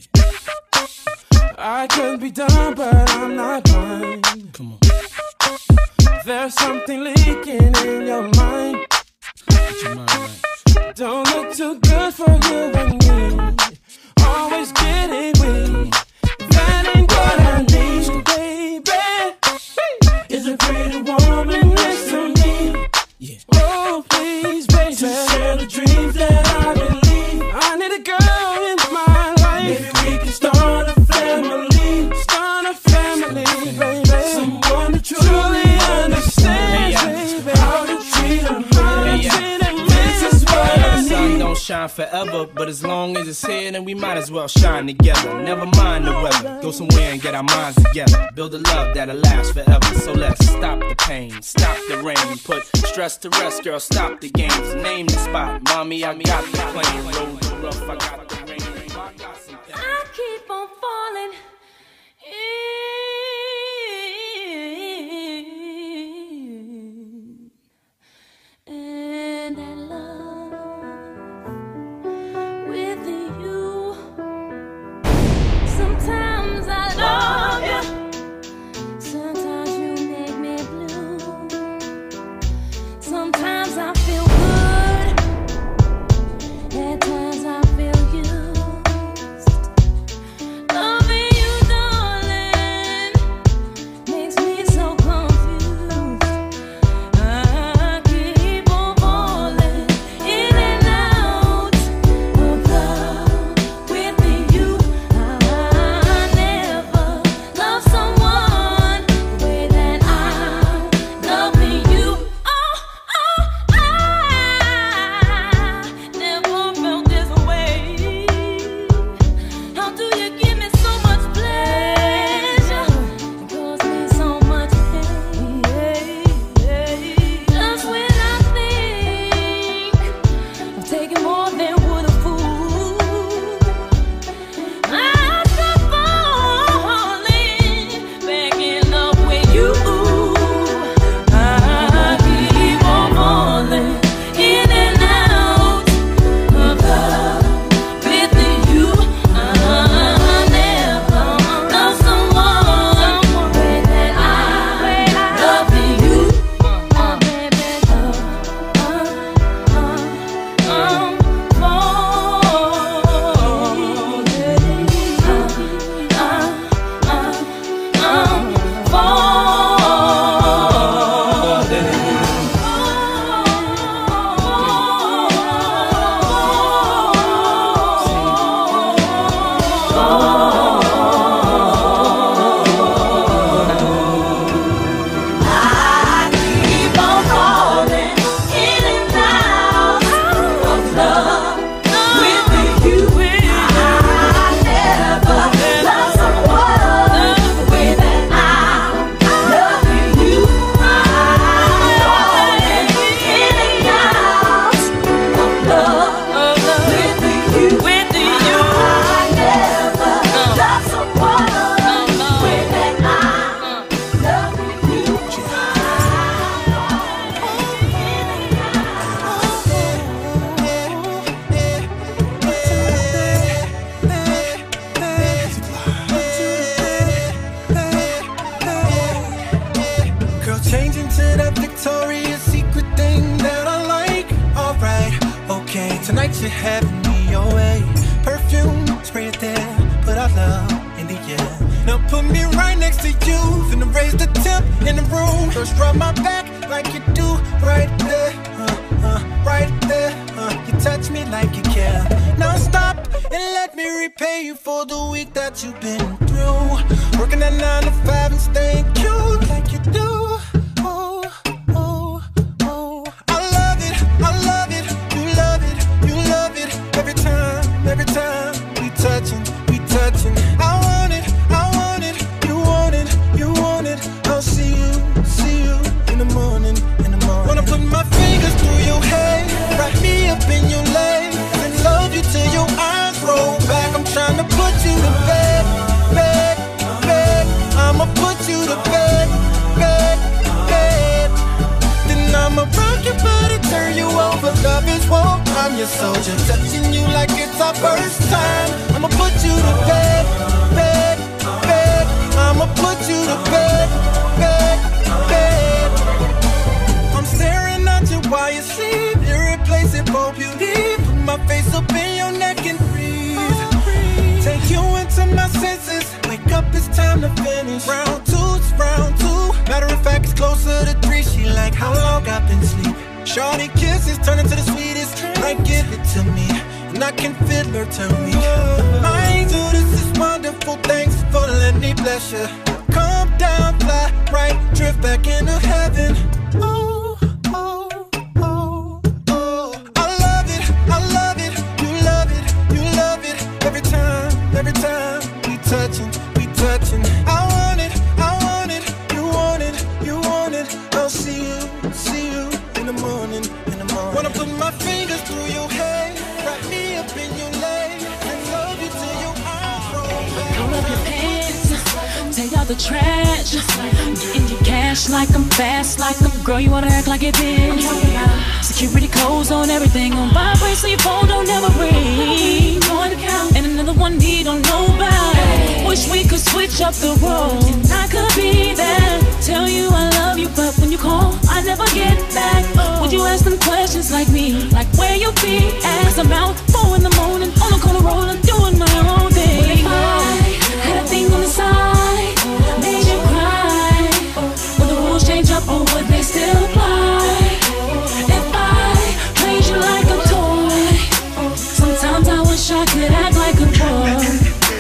I could be done, but I'm not blind. Come on. There's something leaking in your mind. Get your mind right. Don't look too good for you and me. Always getting weak. That ain't what I need, baby. Is a pretty woman next to me? Yeah. Oh, please, baby. To share the dreams that I believe. I need a girl in my life. Maybe we can start a family. Start a family, baby. Someone that truly understands, baby. How to treat a man. Treat a man. This is what I need. Sun don't shine forever, but as long as it's here, then we might as well shine together. Never mind the weather, go somewhere and get our minds together. Build a love that'll last forever. So let's stop the pain, stop the rain, put stress to rest, girl, stop the games. Name the spot, mommy, I got the plane. Road the rough, I got the rain. I keep on falling in, and I love with you. Sometimes I love you, sometimes you make me blue. Sometimes I feel good, at times I feel you. like you're having me your way. Perfume, spray it there, put our love in the air. Now put me right next to you, finna raise the temp in the room. First rub my back like you do, right there, uh, uh, right there. Uh, you touch me like you care. Now stop and let me repay you for the week that you've been through. Working at nine to five and staying cute like you do. Oh, oh, oh. I love it, I love it, you love it, you love it. Every time, every time we touching, we touching. I want it, I want it, you want it, you want it. I'll see you, see you in the morning, in the morning. Wanna put my fingers through your hair, wrap me up in your legs, and love you till your eyes roll back. I'm trying to put you to bed, bed, bed. I'ma put you to bed, bed, bed. Then I'ma rock your body, turn you over. Love is war, I'm your soldier, touching you like it's our first time. I'ma put you to bed, bed, bed. I'ma put you to bed, bed, bed. I'm staring at you while you sleep, irreplaceable beauty. Put my face up in your neck and breathe. Take you into my senses. Wake up, it's time to finish. Round two, it's round two. Matter of fact, it's closer to three. She like how long I've been sleep. Shorty kisses turn into the sweetest. Like give it to me, and I can feel her turn me. My angel, this is wonderful. Thanks for letting me bless you. Come down, fly right, drift back into heaven. Oh, oh, oh, oh. I love it, I love it, you love it, you love it. Every time, every time we touching, we touching. I want it, I want it, you want it, you want it. I'll see you, see you in the morning, in the morning. Wanna put my fingers through your hair, wrap me up in your legs, and love you till your eyes roll back. Pull up your pants, take out the trash. Get in your cash like I'm fast, like I'm girl. You wanna act like it been. Security codes on everything on vibrate, so your phone don't ever ring. And another one he don't know about. Wish we could switch up the roles, and I could be there. Tell you I love you, but when you call, I never get back. Would you ask them questions like me, like where you be at? Cause I'm out four in the morning on the corner rolling, doing my own thing. What if I had a thing on the side, made you cry? Would the rules change up or would they still apply? If I played you like a toy, sometimes I wish I could act like a boy.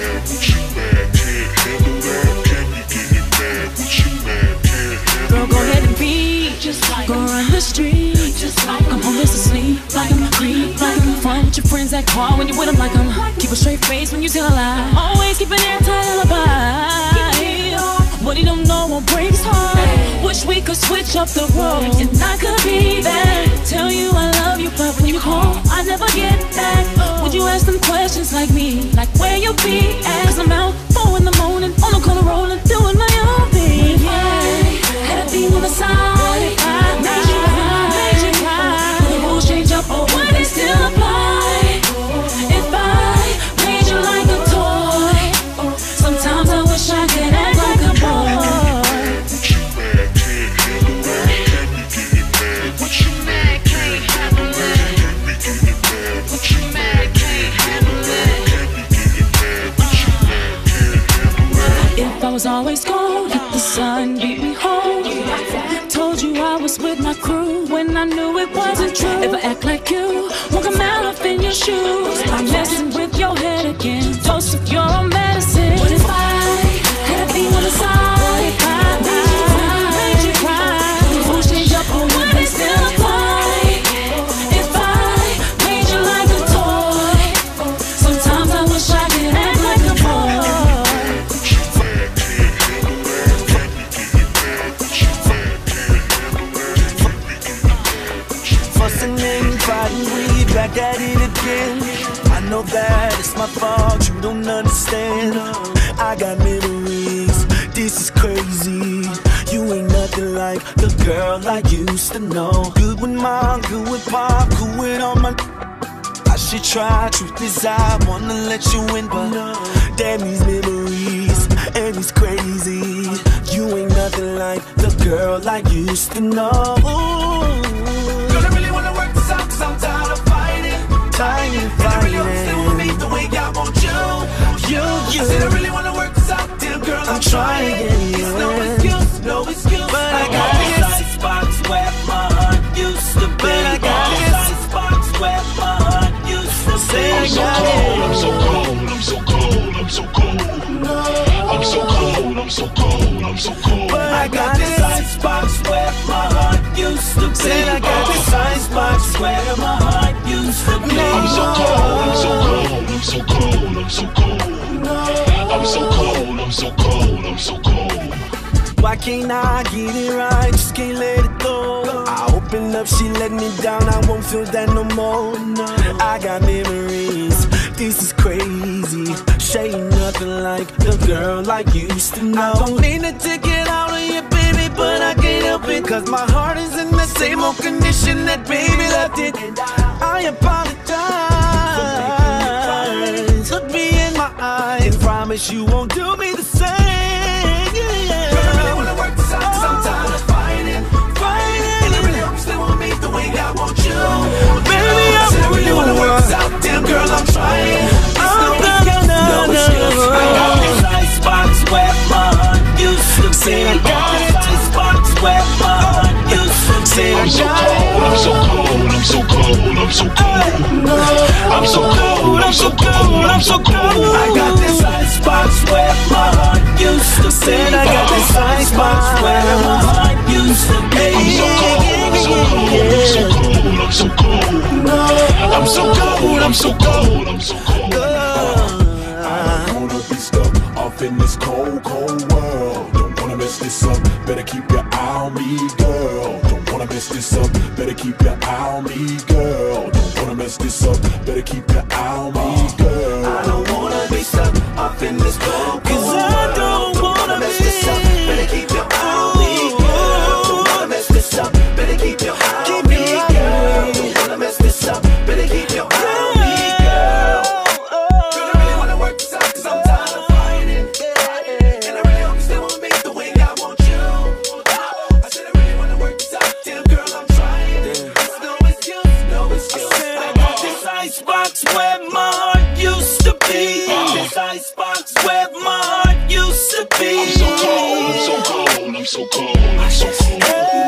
Girl, go ahead and be just like go run the street, just like I'm home just to sleep, like I'm creep, like I'm fun with your friends that call when you with them, like I'm keep a straight face when you tell a lie. Always keep an airtight alibi. What he don't know won't break his heart. Wish we could switch up the roles, and I could be there. Tell you I love you, but when you call, I never get back. Would you ask them questions like me, like where you be at? Cause I'm out four in the morning on the corner rolling, doing my own thing. Yeah, had a thing on the side. I made you cry, made you cry. Will the rules change up or would they still apply? If I made you like a toy, sometimes I wish I could act like a boy. What you mad, can't handle it. What you mad, can't handle it. If I was always cold, hit the sun, beat me home. Told you I was with my crew when I knew it wasn't true. If I act like you, won't come out up in your shoes. I'm messing with your head again. Toast of your own medicine. What if I had a thing on the side? I made you cry, made you cry. Will the rules change up or would they still apply? If I made you like a toy, sometimes I wish I could act like a boy. Fussing and fighting, we back at it again. I know that it's my fault, you don't understand. I got memories, this is crazy. You ain't nothing like the girl I used to know. Good with mom, good with pop, good with all my. I should try, truth is I wanna let you in, but damn these memories, and it's crazy. You ain't nothing like the girl I used to know. Ooh. Girl, I really wanna work this out, cause I'm tired of fighting. tired of fighting. The way I want you, you, you. I said I really wanna work this out, damn girl. I'm, I'm trying, it's no excuse, no excuse. But I got this icebox where my heart used to be. But I got this icebox where my heart used to be. I'm so cold, I'm so cold, I'm so cold, I'm so cold. I'm so cold, I'm so cold, I'm so cold. But I got this icebox where my heart used to be. Said I got this icebox where my heart used to be. I'm so cold, I'm so cold, I'm so cold, I'm so cold. I'm so cold, I'm so cold, I'm so cold. Why can't I get it right? Just can't let it go. I open up, she let me down. I won't feel that no more. No, I got memories. This is crazy. She ain't nothing like the girl I used to know. I don't mean to take it out on you, baby, but I can't help it. Cause my heart is in the same old condition that baby left it. I apologize. Look me in my eyes and promise you won't do me the same. Yeah. Girl, I really wanna work this out cause I'm tired of fighting, fighting. And I really hope you still want me the way I want you. Baby, I, I really wanna work this out, damn girl, I'm trying. Oh, no, no, no, no. I got this icebox where my heart used to be. I got this icebox where my heart used to be. I'm so cold, I'm so cold, I'm so cold, I'm so cold. I'm so cold, I'm so cold, I'm so cold. I got this icebox where my heart used to be. I got this icebox where my heart used to be. I'm so cold, I'm so cold, I'm so cold. I'm so cold, I'm so cold, I'm so cold. I don't wanna be stuck off in this cold, cold world. Don't wanna mess this up, better keep your eye on me, girl. Don't wanna mess this up, better keep your eye on me, girl. Don't wanna mess this up, better keep your eye on me, girl. I don't wanna be stuck off in this cold, cold Cause I don't wanna mess this up, better keep your eye on me, girl. Don't wanna mess this up, better keep your eye on me, girl. Don't wanna mess this up, better keep your eye on me, girl. Girl, I really wanna work this out cause I'm tired of fighting. And I really hope you still want me the way I want you. I said I really wanna work this out, damn girl, I'm trying. There's no excuse, no excuse. I got this icebox where my heart used to be. This icebox where my heart used to be. I'm so cold, I'm so cold, I'm so cold, I'm so cold,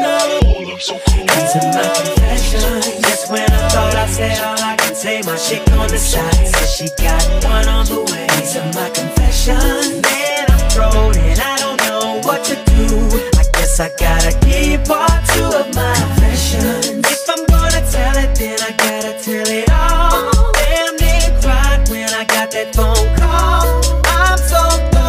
I'm so cold. These are my confessions. Just when I thought I said all I can say, my chick on the side says she got one on the way. These are my confessions. Man, I'm thrown and I don't know what to do. I guess I gotta give part two of my confessions. If I'm gonna tell it, then I gotta tell it all. Damn near cried when I got that phone call. I'm so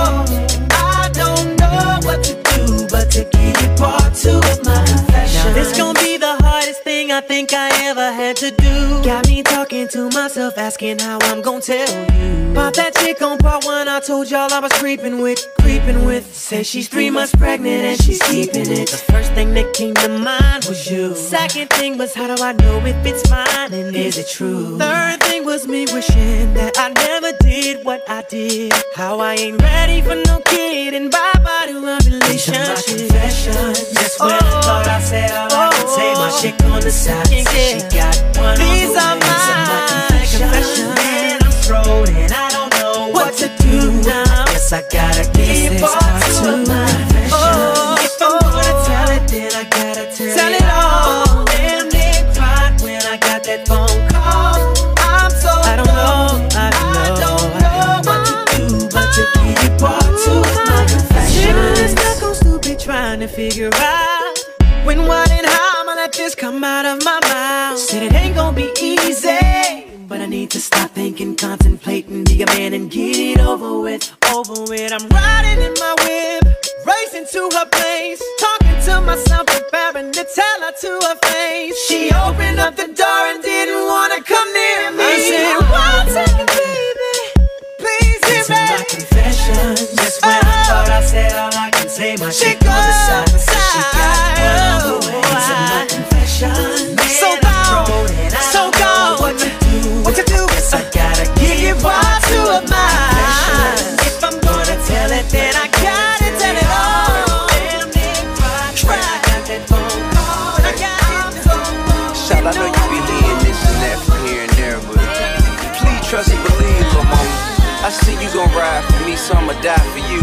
low, I don't know what to do but to give you part two of my confessions. Now this gon' be the hardest thing I think I ever had to do. Got me talking to myself, asking how I'm gon' tell you about that chick on part one I told y'all I was creeping with, creeping with. Say she's three months pregnant and she's keeping it. The first thing that came to mind was you. Second thing was, how do I know if it's mine and is it true? Third thing was me wishing that I never did what I did. How I ain't ready for no kid and bye-bye to a relationship. These are my confessions. Just when I thought I said all I could say, my chick on the side said she got one on the way. These are my confessions. Man, I'm thrown and I don't know what to do now. I guess I gotta give part two of my confessions. If I'm gonna tell it, then I gotta tell, tell it all. Damn, they cried when I got that phone call. I'm so I don't know, I don't know, I don't know what to do but to give you part two of my confessions. Shit, stuck on stupid trying to figure out when, what, and how I'ma let this come out of my mouth. Said it ain't gonna be easy, but I need to stop thinking, contemplating, be a man and get it over with, over with. I'm riding in my whip, racing to her place, talking to myself, preparing to tell her to her face. She opened up the door and didn't wanna come near me. I said, one second, baby, please hear me. These are my confessions. Just when I thought I said all I can say, my chick on the side said she got one on the way. These are my confessions. So gone, so gone. What to do? What to do? Guess I gotta give you part two of mine. If I'm gonna tell it, then I gotta tell it all. Damn, damn, try, try. I got that phone call. I got it so long. Shot, I know you be leading this and that from here and there, but so I'ma die for you.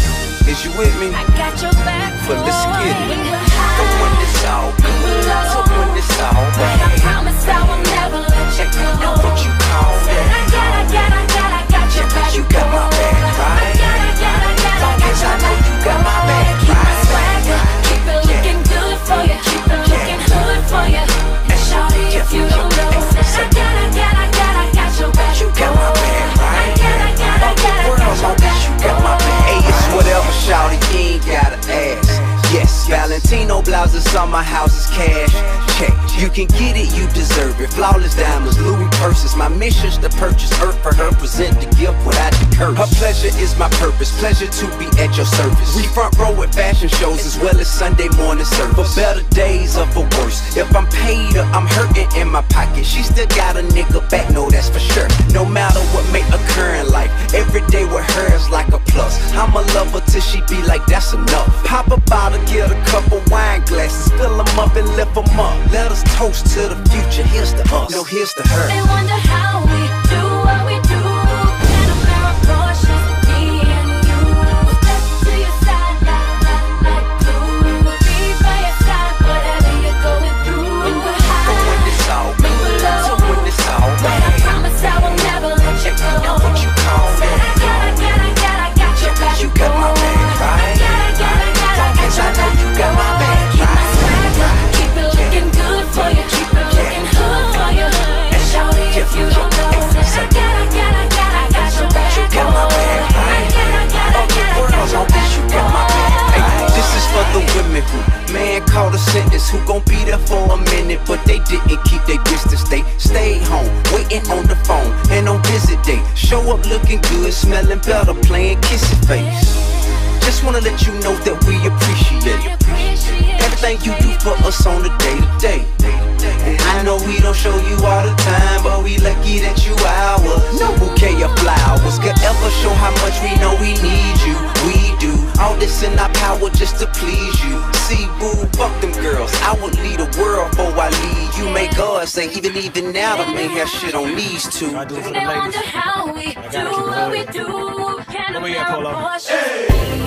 Is you with me? I got your back. But let's get it. When we're So when it's all good, so when it's all bad, I promise I will never let you go. know what you call I that. got, I got, I got, I got your back. You got my back, right? I got, I got, I got, I got your I know back. you got my back, Keep my right? swagger, keep it looking good for you, keep it looking hood for you. And shawty, if you don't know, I got, I got, I got, I got your back. You got my back, right? I got, I got, I got, I got your back. You got my back. Hey, it's whatever, shawty, you ain't gotta ask. Yes, Valentino blouses on my house is cash. Check, you can get it, you deserve it. Flawless diamonds, Louis purses. My mission's to purchase earth for her, present the gift without the curse. Her pleasure is my purpose, pleasure to be at your service. We front row at fashion shows as well as Sunday morning service. For better days or for worse, if I'm paid or I'm hurting in my pocket, she still got a nigga back, no that's for sure. No matter what may occur in life, every day with her is like a plus. I'ma love her till she be like that's enough. Pop a bottle, get a couple wine glasses, fill them up and lift them up. Let us toast to the future, here's to us, no here's to her. They wonder how we do what we do. Panamera Porsches, me and you. Step to your side, like, like, like glue. We'll be by your side, whatever you're going through. When we're high, But when it's all when we're good, so low, when it's all I bad, promise I will never let you go. know what you call I that. got, I got, I got, I got your back. You got my back, right? I got, I got, I got, I got your I know back. you got my back, Keep my right? swagger, keep it looking good for you, keep it looking hood for you. And shawty, if you don't know, I got, I got, I got, I got your back. You got my back, right? I got, I got, I got, I got your back. You got my back. Hey, this is for the women who man called a sentence, who gon' be there for a minute, but they didn't keep their distance. They stayed home, waiting on the phone, and on visit day, show up looking good, smelling better, playing kissy face. Just wanna let you know that we appreciate it. Everything you do for us on the day to day. And I know we don't show you all the time, but we lucky that you ours. No bouquet of flowers could ever show how much we know we need you. We do all this in our power just to please you. See, boo, fuck them girls. I would lead the world before I leave you. May God say, even even now, the man have shit on these two. They wonder how we do what we do. Where we at, Polo? Hey.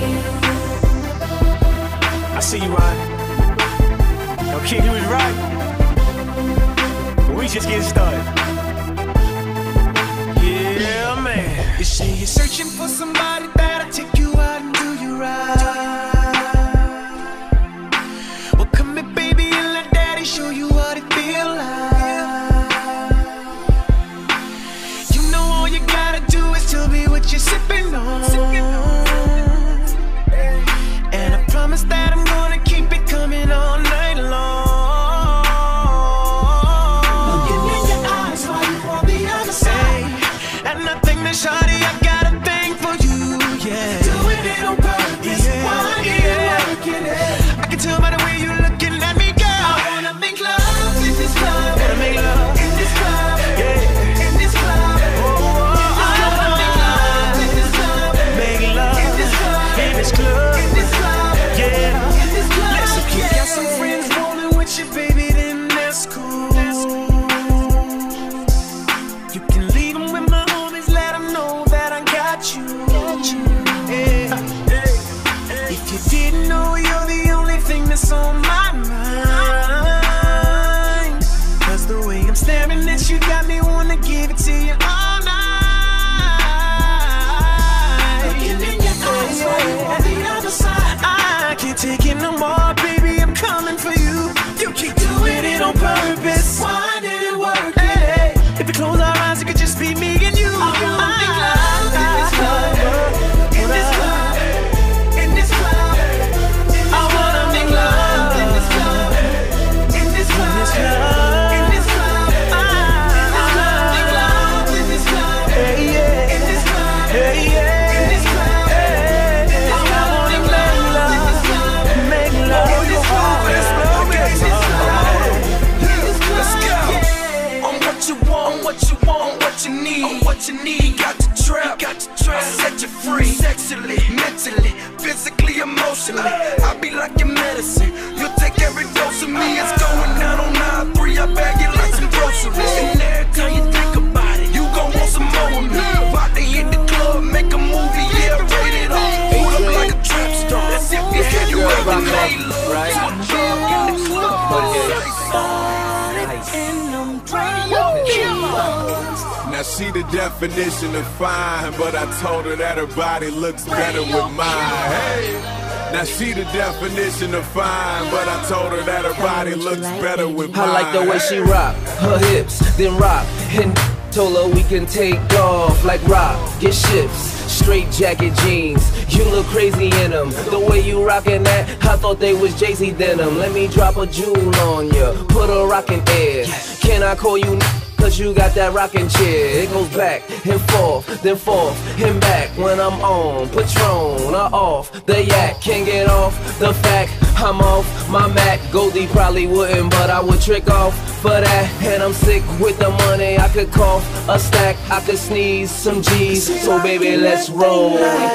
I see you, Ryan. Yo, kid, you was right. But we just getting started. Yeah, man. You say you're searching for somebody that'll take you out and do you right. Well, come here, baby, and let daddy show you what it feel like. You know all you gotta do is tell me what you're sipping on. And I promise that I'm gonna keep it coming all night long. Looking in your eyes while you on the other side. And I think that shawty, I got a thing for you, yeah. Doing it on purpose, yeah, why yeah. Working it? I can tell by the way you're looking at me, girl. I wanna make love in this club. Wanna make love in this club, yeah. In this club, oh, oh, oh. I wanna make love in this club. Make love in this club, in this club. Some friends rolling with you, baby, then that's cool. You can leave them with my homies, let them know that I got you. Hey, hey, hey. If you didn't know, you're the only thing that's on my mind. Cause the way I'm staring at you got me wanna give it to you all night. Looking in your eyes while you on the other side. I can't take it no more, baby, I'm coming for you. You keep doing it on purpose. Why did it work? Hey, if we close our eyes, it could just be me and you. I wanna make love in this club, in this club, in this club. I wanna make love in this club, in this club, in this club. I wanna make love in this club, hey yeah, in this club, hey yeah, in this club. I wanna make love in this club, make love in this club. What you want, what you need, what you need. Got the trap, got the trap. Set you free, sexually, mentally, physically, emotionally. I be like your medicine. You take every dose of me. It's going down on nine three. I bag it like some groceries. And every time you think about it, you gon' want some more of me. About to hit the club, make a movie, yeah. she the definition of fine, but I told her that her body looks better with mine. Hey, now she the definition of fine, but I told her that her body looks better with mine. I like the way she rock her hips, then rock and told her we can take off like rock, get shifts. Straight jacket jeans, you look crazy in them. The way you rockin' that, I thought they was Jay-Z denim. Let me drop a jewel on ya, put a rock in air. Can I call you cause you got that rockin' chair? It goes back and forth, then forth and back. When I'm on Patron or off the yak, can't get off the fact I'm off my Mac. Goldie probably wouldn't, but I would trick off for that. And I'm sick with the money, I could cough a stack, I could sneeze some G's. So baby, let's roll.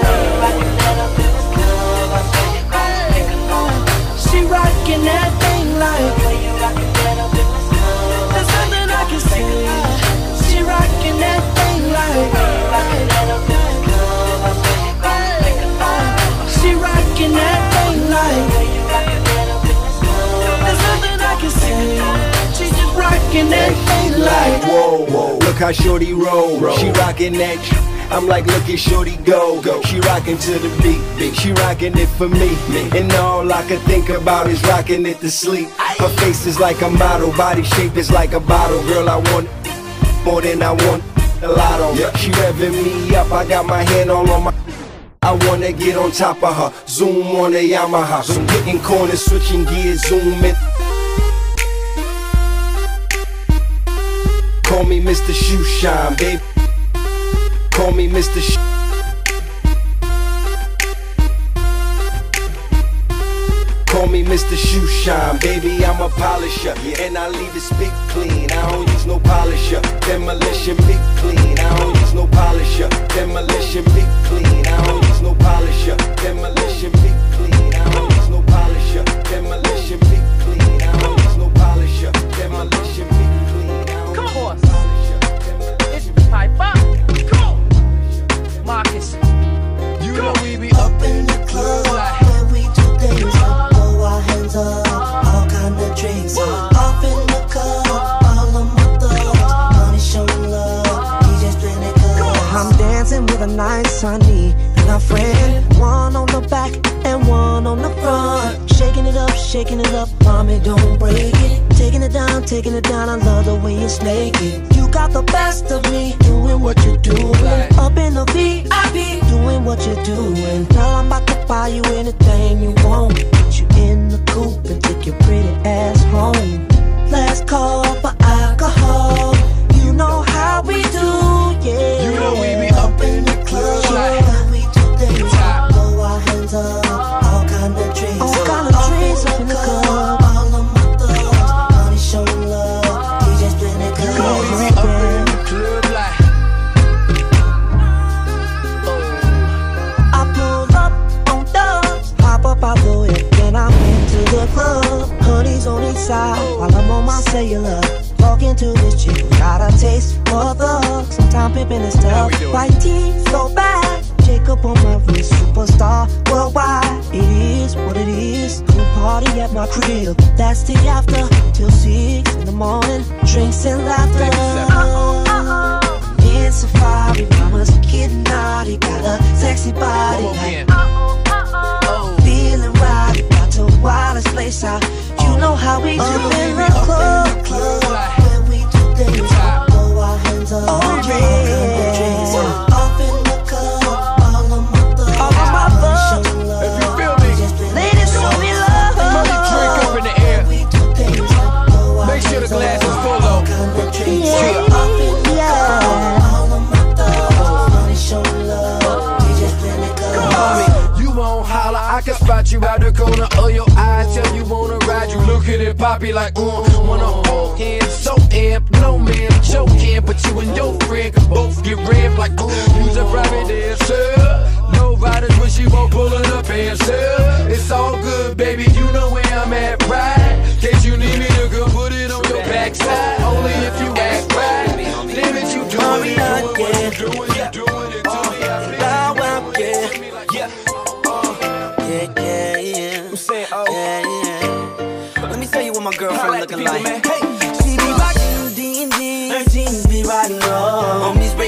She rockin' that thing like there's something I can see. She rockin' that thing like she rockin' that thing like there's something I can see. She just rockin' that thing like whoa, whoa. Look how shorty roll. roll. She rockin' that. I'm like, look at shorty go, go. She rockin' to the beat, beat. She rockin' it for me, me. And all I could think about is rockin' it to sleep. Her face is like a model, body shape is like a bottle. Girl, I want more than I want a lot on. Yeah. She revving me up, I got my hand all on my. I wanna get on top of her, zoom on the Yamaha. So I'm hitting corners, switching gears, zooming. Call me Mister Shoe Shine, baby. Call me Mister Sh Call me Mister Shoe Shine, baby, I'm a polisher. And I leave it spit clean, I don't use no polisher. Demolition big clean, I don't use no polisher. Demolition big clean, I don't use no polisher. Demolition big clean, I don't use no polisher. Demolition big clean, I don't use no polisher. Demolition big clean, I don't use no polisher. Come on, it's Piper. Marcus, you know we be up in the club where we do things like throw our hands up, all kind of drinks. Off in the club, all of my thugs, money showing love, he just playing it good. I'm dancing with a nice honey and a friend, one on the back and one on the front. Shaking it up, shaking it up, mommy don't break it. Taking it down, taking it down, I love the way it's naked. You got the best of me, doing what you're doing. Up in the V I P, doing what you're doing. Girl, I'm about to buy you anything you want. Put you in the coupe and take your pretty ass home. Last call for alcohol, you know how we do, yeah. You know we be up in the club like we do things, throw our hands up, all kind of drinks. All kind of drinks up in the club. Showing love, he just been a good. You know we be up in the club like oh. I pull up on dubs, hop up out the whip, then I went to the club. Honey's on his side, while I'm on my cellular. Talking to this chick who got a taste for thugs. Sometimes pimpin' is tough. White tee, so bad. Jacob on my wrist, superstar worldwide. It is what it is. Cool party at my crib. That's the after till six in the morning. Drinks and laughter. Uh-oh, uh-oh. In Safari, mama's getting naughty. Got a sexy body. Like, uh-oh, uh-oh. Feeling right, about to wildest place out. You know how we do uh, in the club. Where we do things, throw our hands up. Oh yeah. Off in the club, all of my thugs, all of my thugs. If you feel me, ladies, show me love. Money drink up in the air. Make sure the glass is full though. Yeah, yeah. All of my thugs, money, show me love. We just been it good. Mommy, you won't holler, I can spot you out the corner of your eye. Tell you wanna ride, you looking at Poppy like, mm, wanna hold in, so amp, no man, choking, but you and your friend can both get rammed like, mm, you's a private dancer. No riders when she won't pullin' up answer. It's all good, baby, you know where I'm at, right? Case you need me to go put it on your backside. Only if you act right. Damn it, you doing it, doing what you doing, you doing it to me. Bow wow, yeah, yeah, yeah, yeah, yeah. I'm saying, oh, yeah, yeah. Let me tell you what my girlfriend looking like. Man. Hey, she be rockin' D and D, her jeans be riding on. On these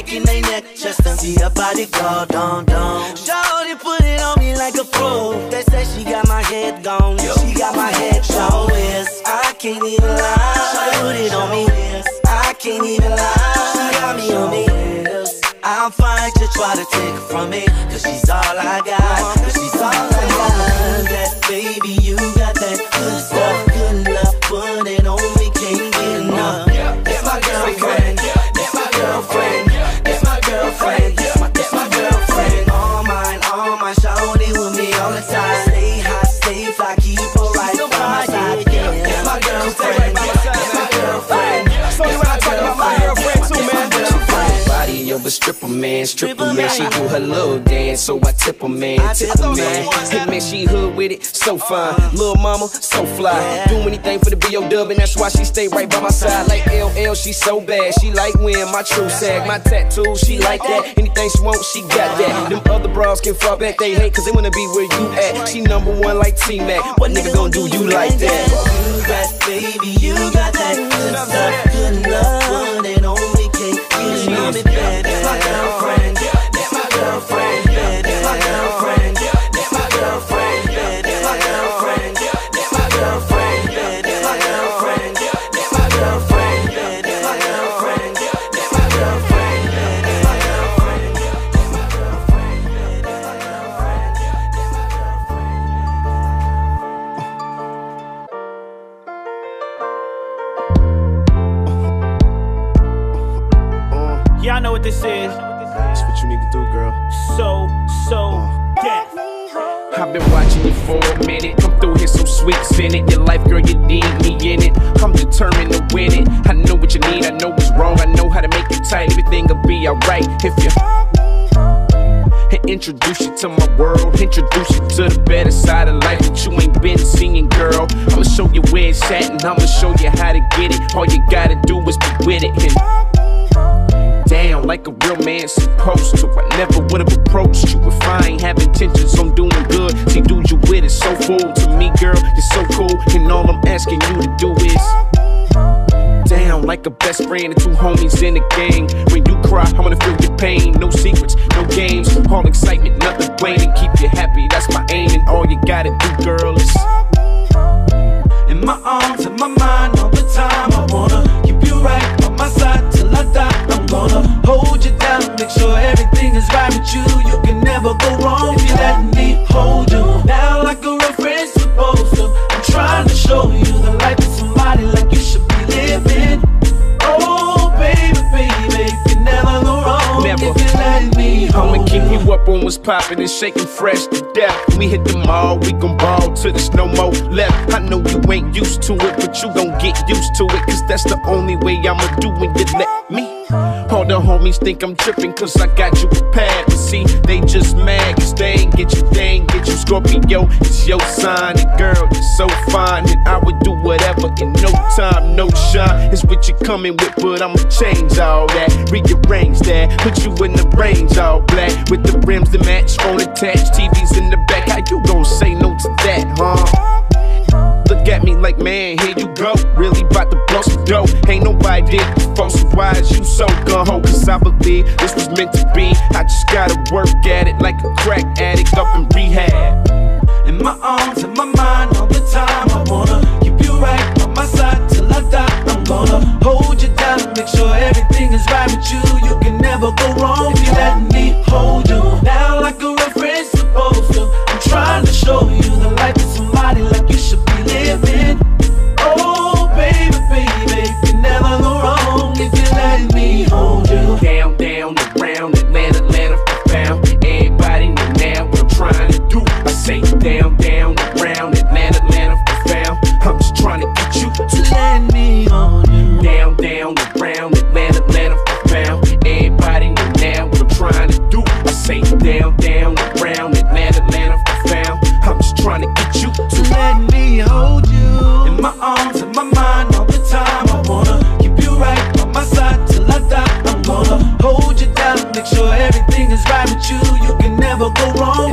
breaking their neck just to see her body go down, down. Shawty put it on me like a pro. They say she got my head gone, she got my head show is. I can't even lie. Shawty put it on me, I can't even lie. She got me on me. I'm fine to try to take her from me, cause she's all I got, cause she's all I got. That baby, you got that good stuff, good enough, put it on me, can't get enough. That's my girlfriend, that's my girlfriend, that's my girlfriend, that's my, that's my girlfriend. All mine, all mine, shawty with me all the time. Stay hot, stay fly, keep her right by my side. That's my girlfriend, that's my girlfriend. So when I talk about my girlfriend too, man. Body of a stripper, man, stripper, man. She do her little dance, so I tip her, man, tip her, man. Hey, man, she hood with it, so fine. Little mama, so fly. Do anything for the B O W, and that's why she stay right by my side. Like L L, she so bad. She like when my true sag, my tattoo, she like that. Anything she want, she got that. Them other bras can fall back, they hate, cause they wanna be where you at. She number one like T-Mac. What nigga gon' do you like that? You got, baby, you got that good stuff, good enough. Put it on me, can't get enough. That's my girlfriend, that's my girlfriend, that's my girlfriend, that's my girlfriend, that's my girlfriend, that's my girlfriend, that's my girlfriend, that's my girlfriend, that's my girlfriend, that's my girlfriend, that's my girlfriend, that's my girlfriend, that's my Y'all know what this is. That's what you need to do, girl. So, so, death. I've been watching you for a minute. Come through here so sweet, in it. Your life, girl, you need me in it. I'm determined to win it. I know what you need, I know what's wrong. I know how to make it tight. Everything'll be alright if you and introduce you to my world. Introduce you to the better side of life that you ain't been seeing, girl. I'ma show you where it's at, and I'ma show you how to get it. All you gotta do is be with it. And down like a real man supposed to. I never would've approached you if I ain't have intentions on doing good. See, dude, you with it so full to me, girl. You're so cool, and all I'm asking you to do is down like a best friend and two homies in the gang. When you cry, I wanna feel your pain. No secrets, no games, all excitement, nothing plain. And keep you happy, that's my aim. And all you gotta do, girl, is in my arms, in my mind, all the time. I wanna keep you right by my side till I die. I'm gonna hold you down, make sure everything is right with you. You can never go wrong if you let me hold you down like a real friend's supposed to. I'm trying to show you the life of somebody like you should be living. Oh, baby, baby, you can never go wrong never. if you let me hold I'ma keep you up on what's poppin' and shaking fresh to death. When we hit the mall, we gon' ball till there's no more left. I know you ain't used to it, but you gon' get used to it, cause that's the only way I'ma do when you let me. All the homies think I'm trippin' cause I got you prepared. But see, they just mad cause they ain't get you, they ain't get you. Scorpio, it's your sign, and girl, you're so fine. And I would do whatever in no time, no shine. It's what you coming with, but I'ma change all that. Rearrange that, put you in the range all black. With the rims that match, phone attached, T Vs in the back. How you gon' say no to that, huh? Look at me like, man, here you go. Really bout to blow some dough. Ain't nobody did before, so why is you so gung-ho? Cause I believe this was meant to be. I just gotta work at it like a crack addict up in rehab. in my arms, in my mind all the time. I wanna keep you right by my side till I die. I'm gonna hold you down, make sure everything is right with you. You can never go wrong if you let me hold you down like a real friend's supposed to. I'm trying to show you the life of somebody like you should be living. Oh, baby, baby, you can never go wrong if you let me hold you down, down, around Atlanta, Atlanta, profound. Everybody know now what I'm trying to do. I say down, down, around Atlanta, Atlanta, profound. I'm just trying to get you to let me hold you down, down, around Atlanta, Atlanta, profound. Everybody know now what I'm trying to do. I say down, down, around Atlanta, Atlanta, profound. I'm just trying to get you to let me hold you in my arms, in my mind all the time. I wanna keep you right by my side till I die. I'm gonna hold you down, make sure everything is right with you. You can never go wrong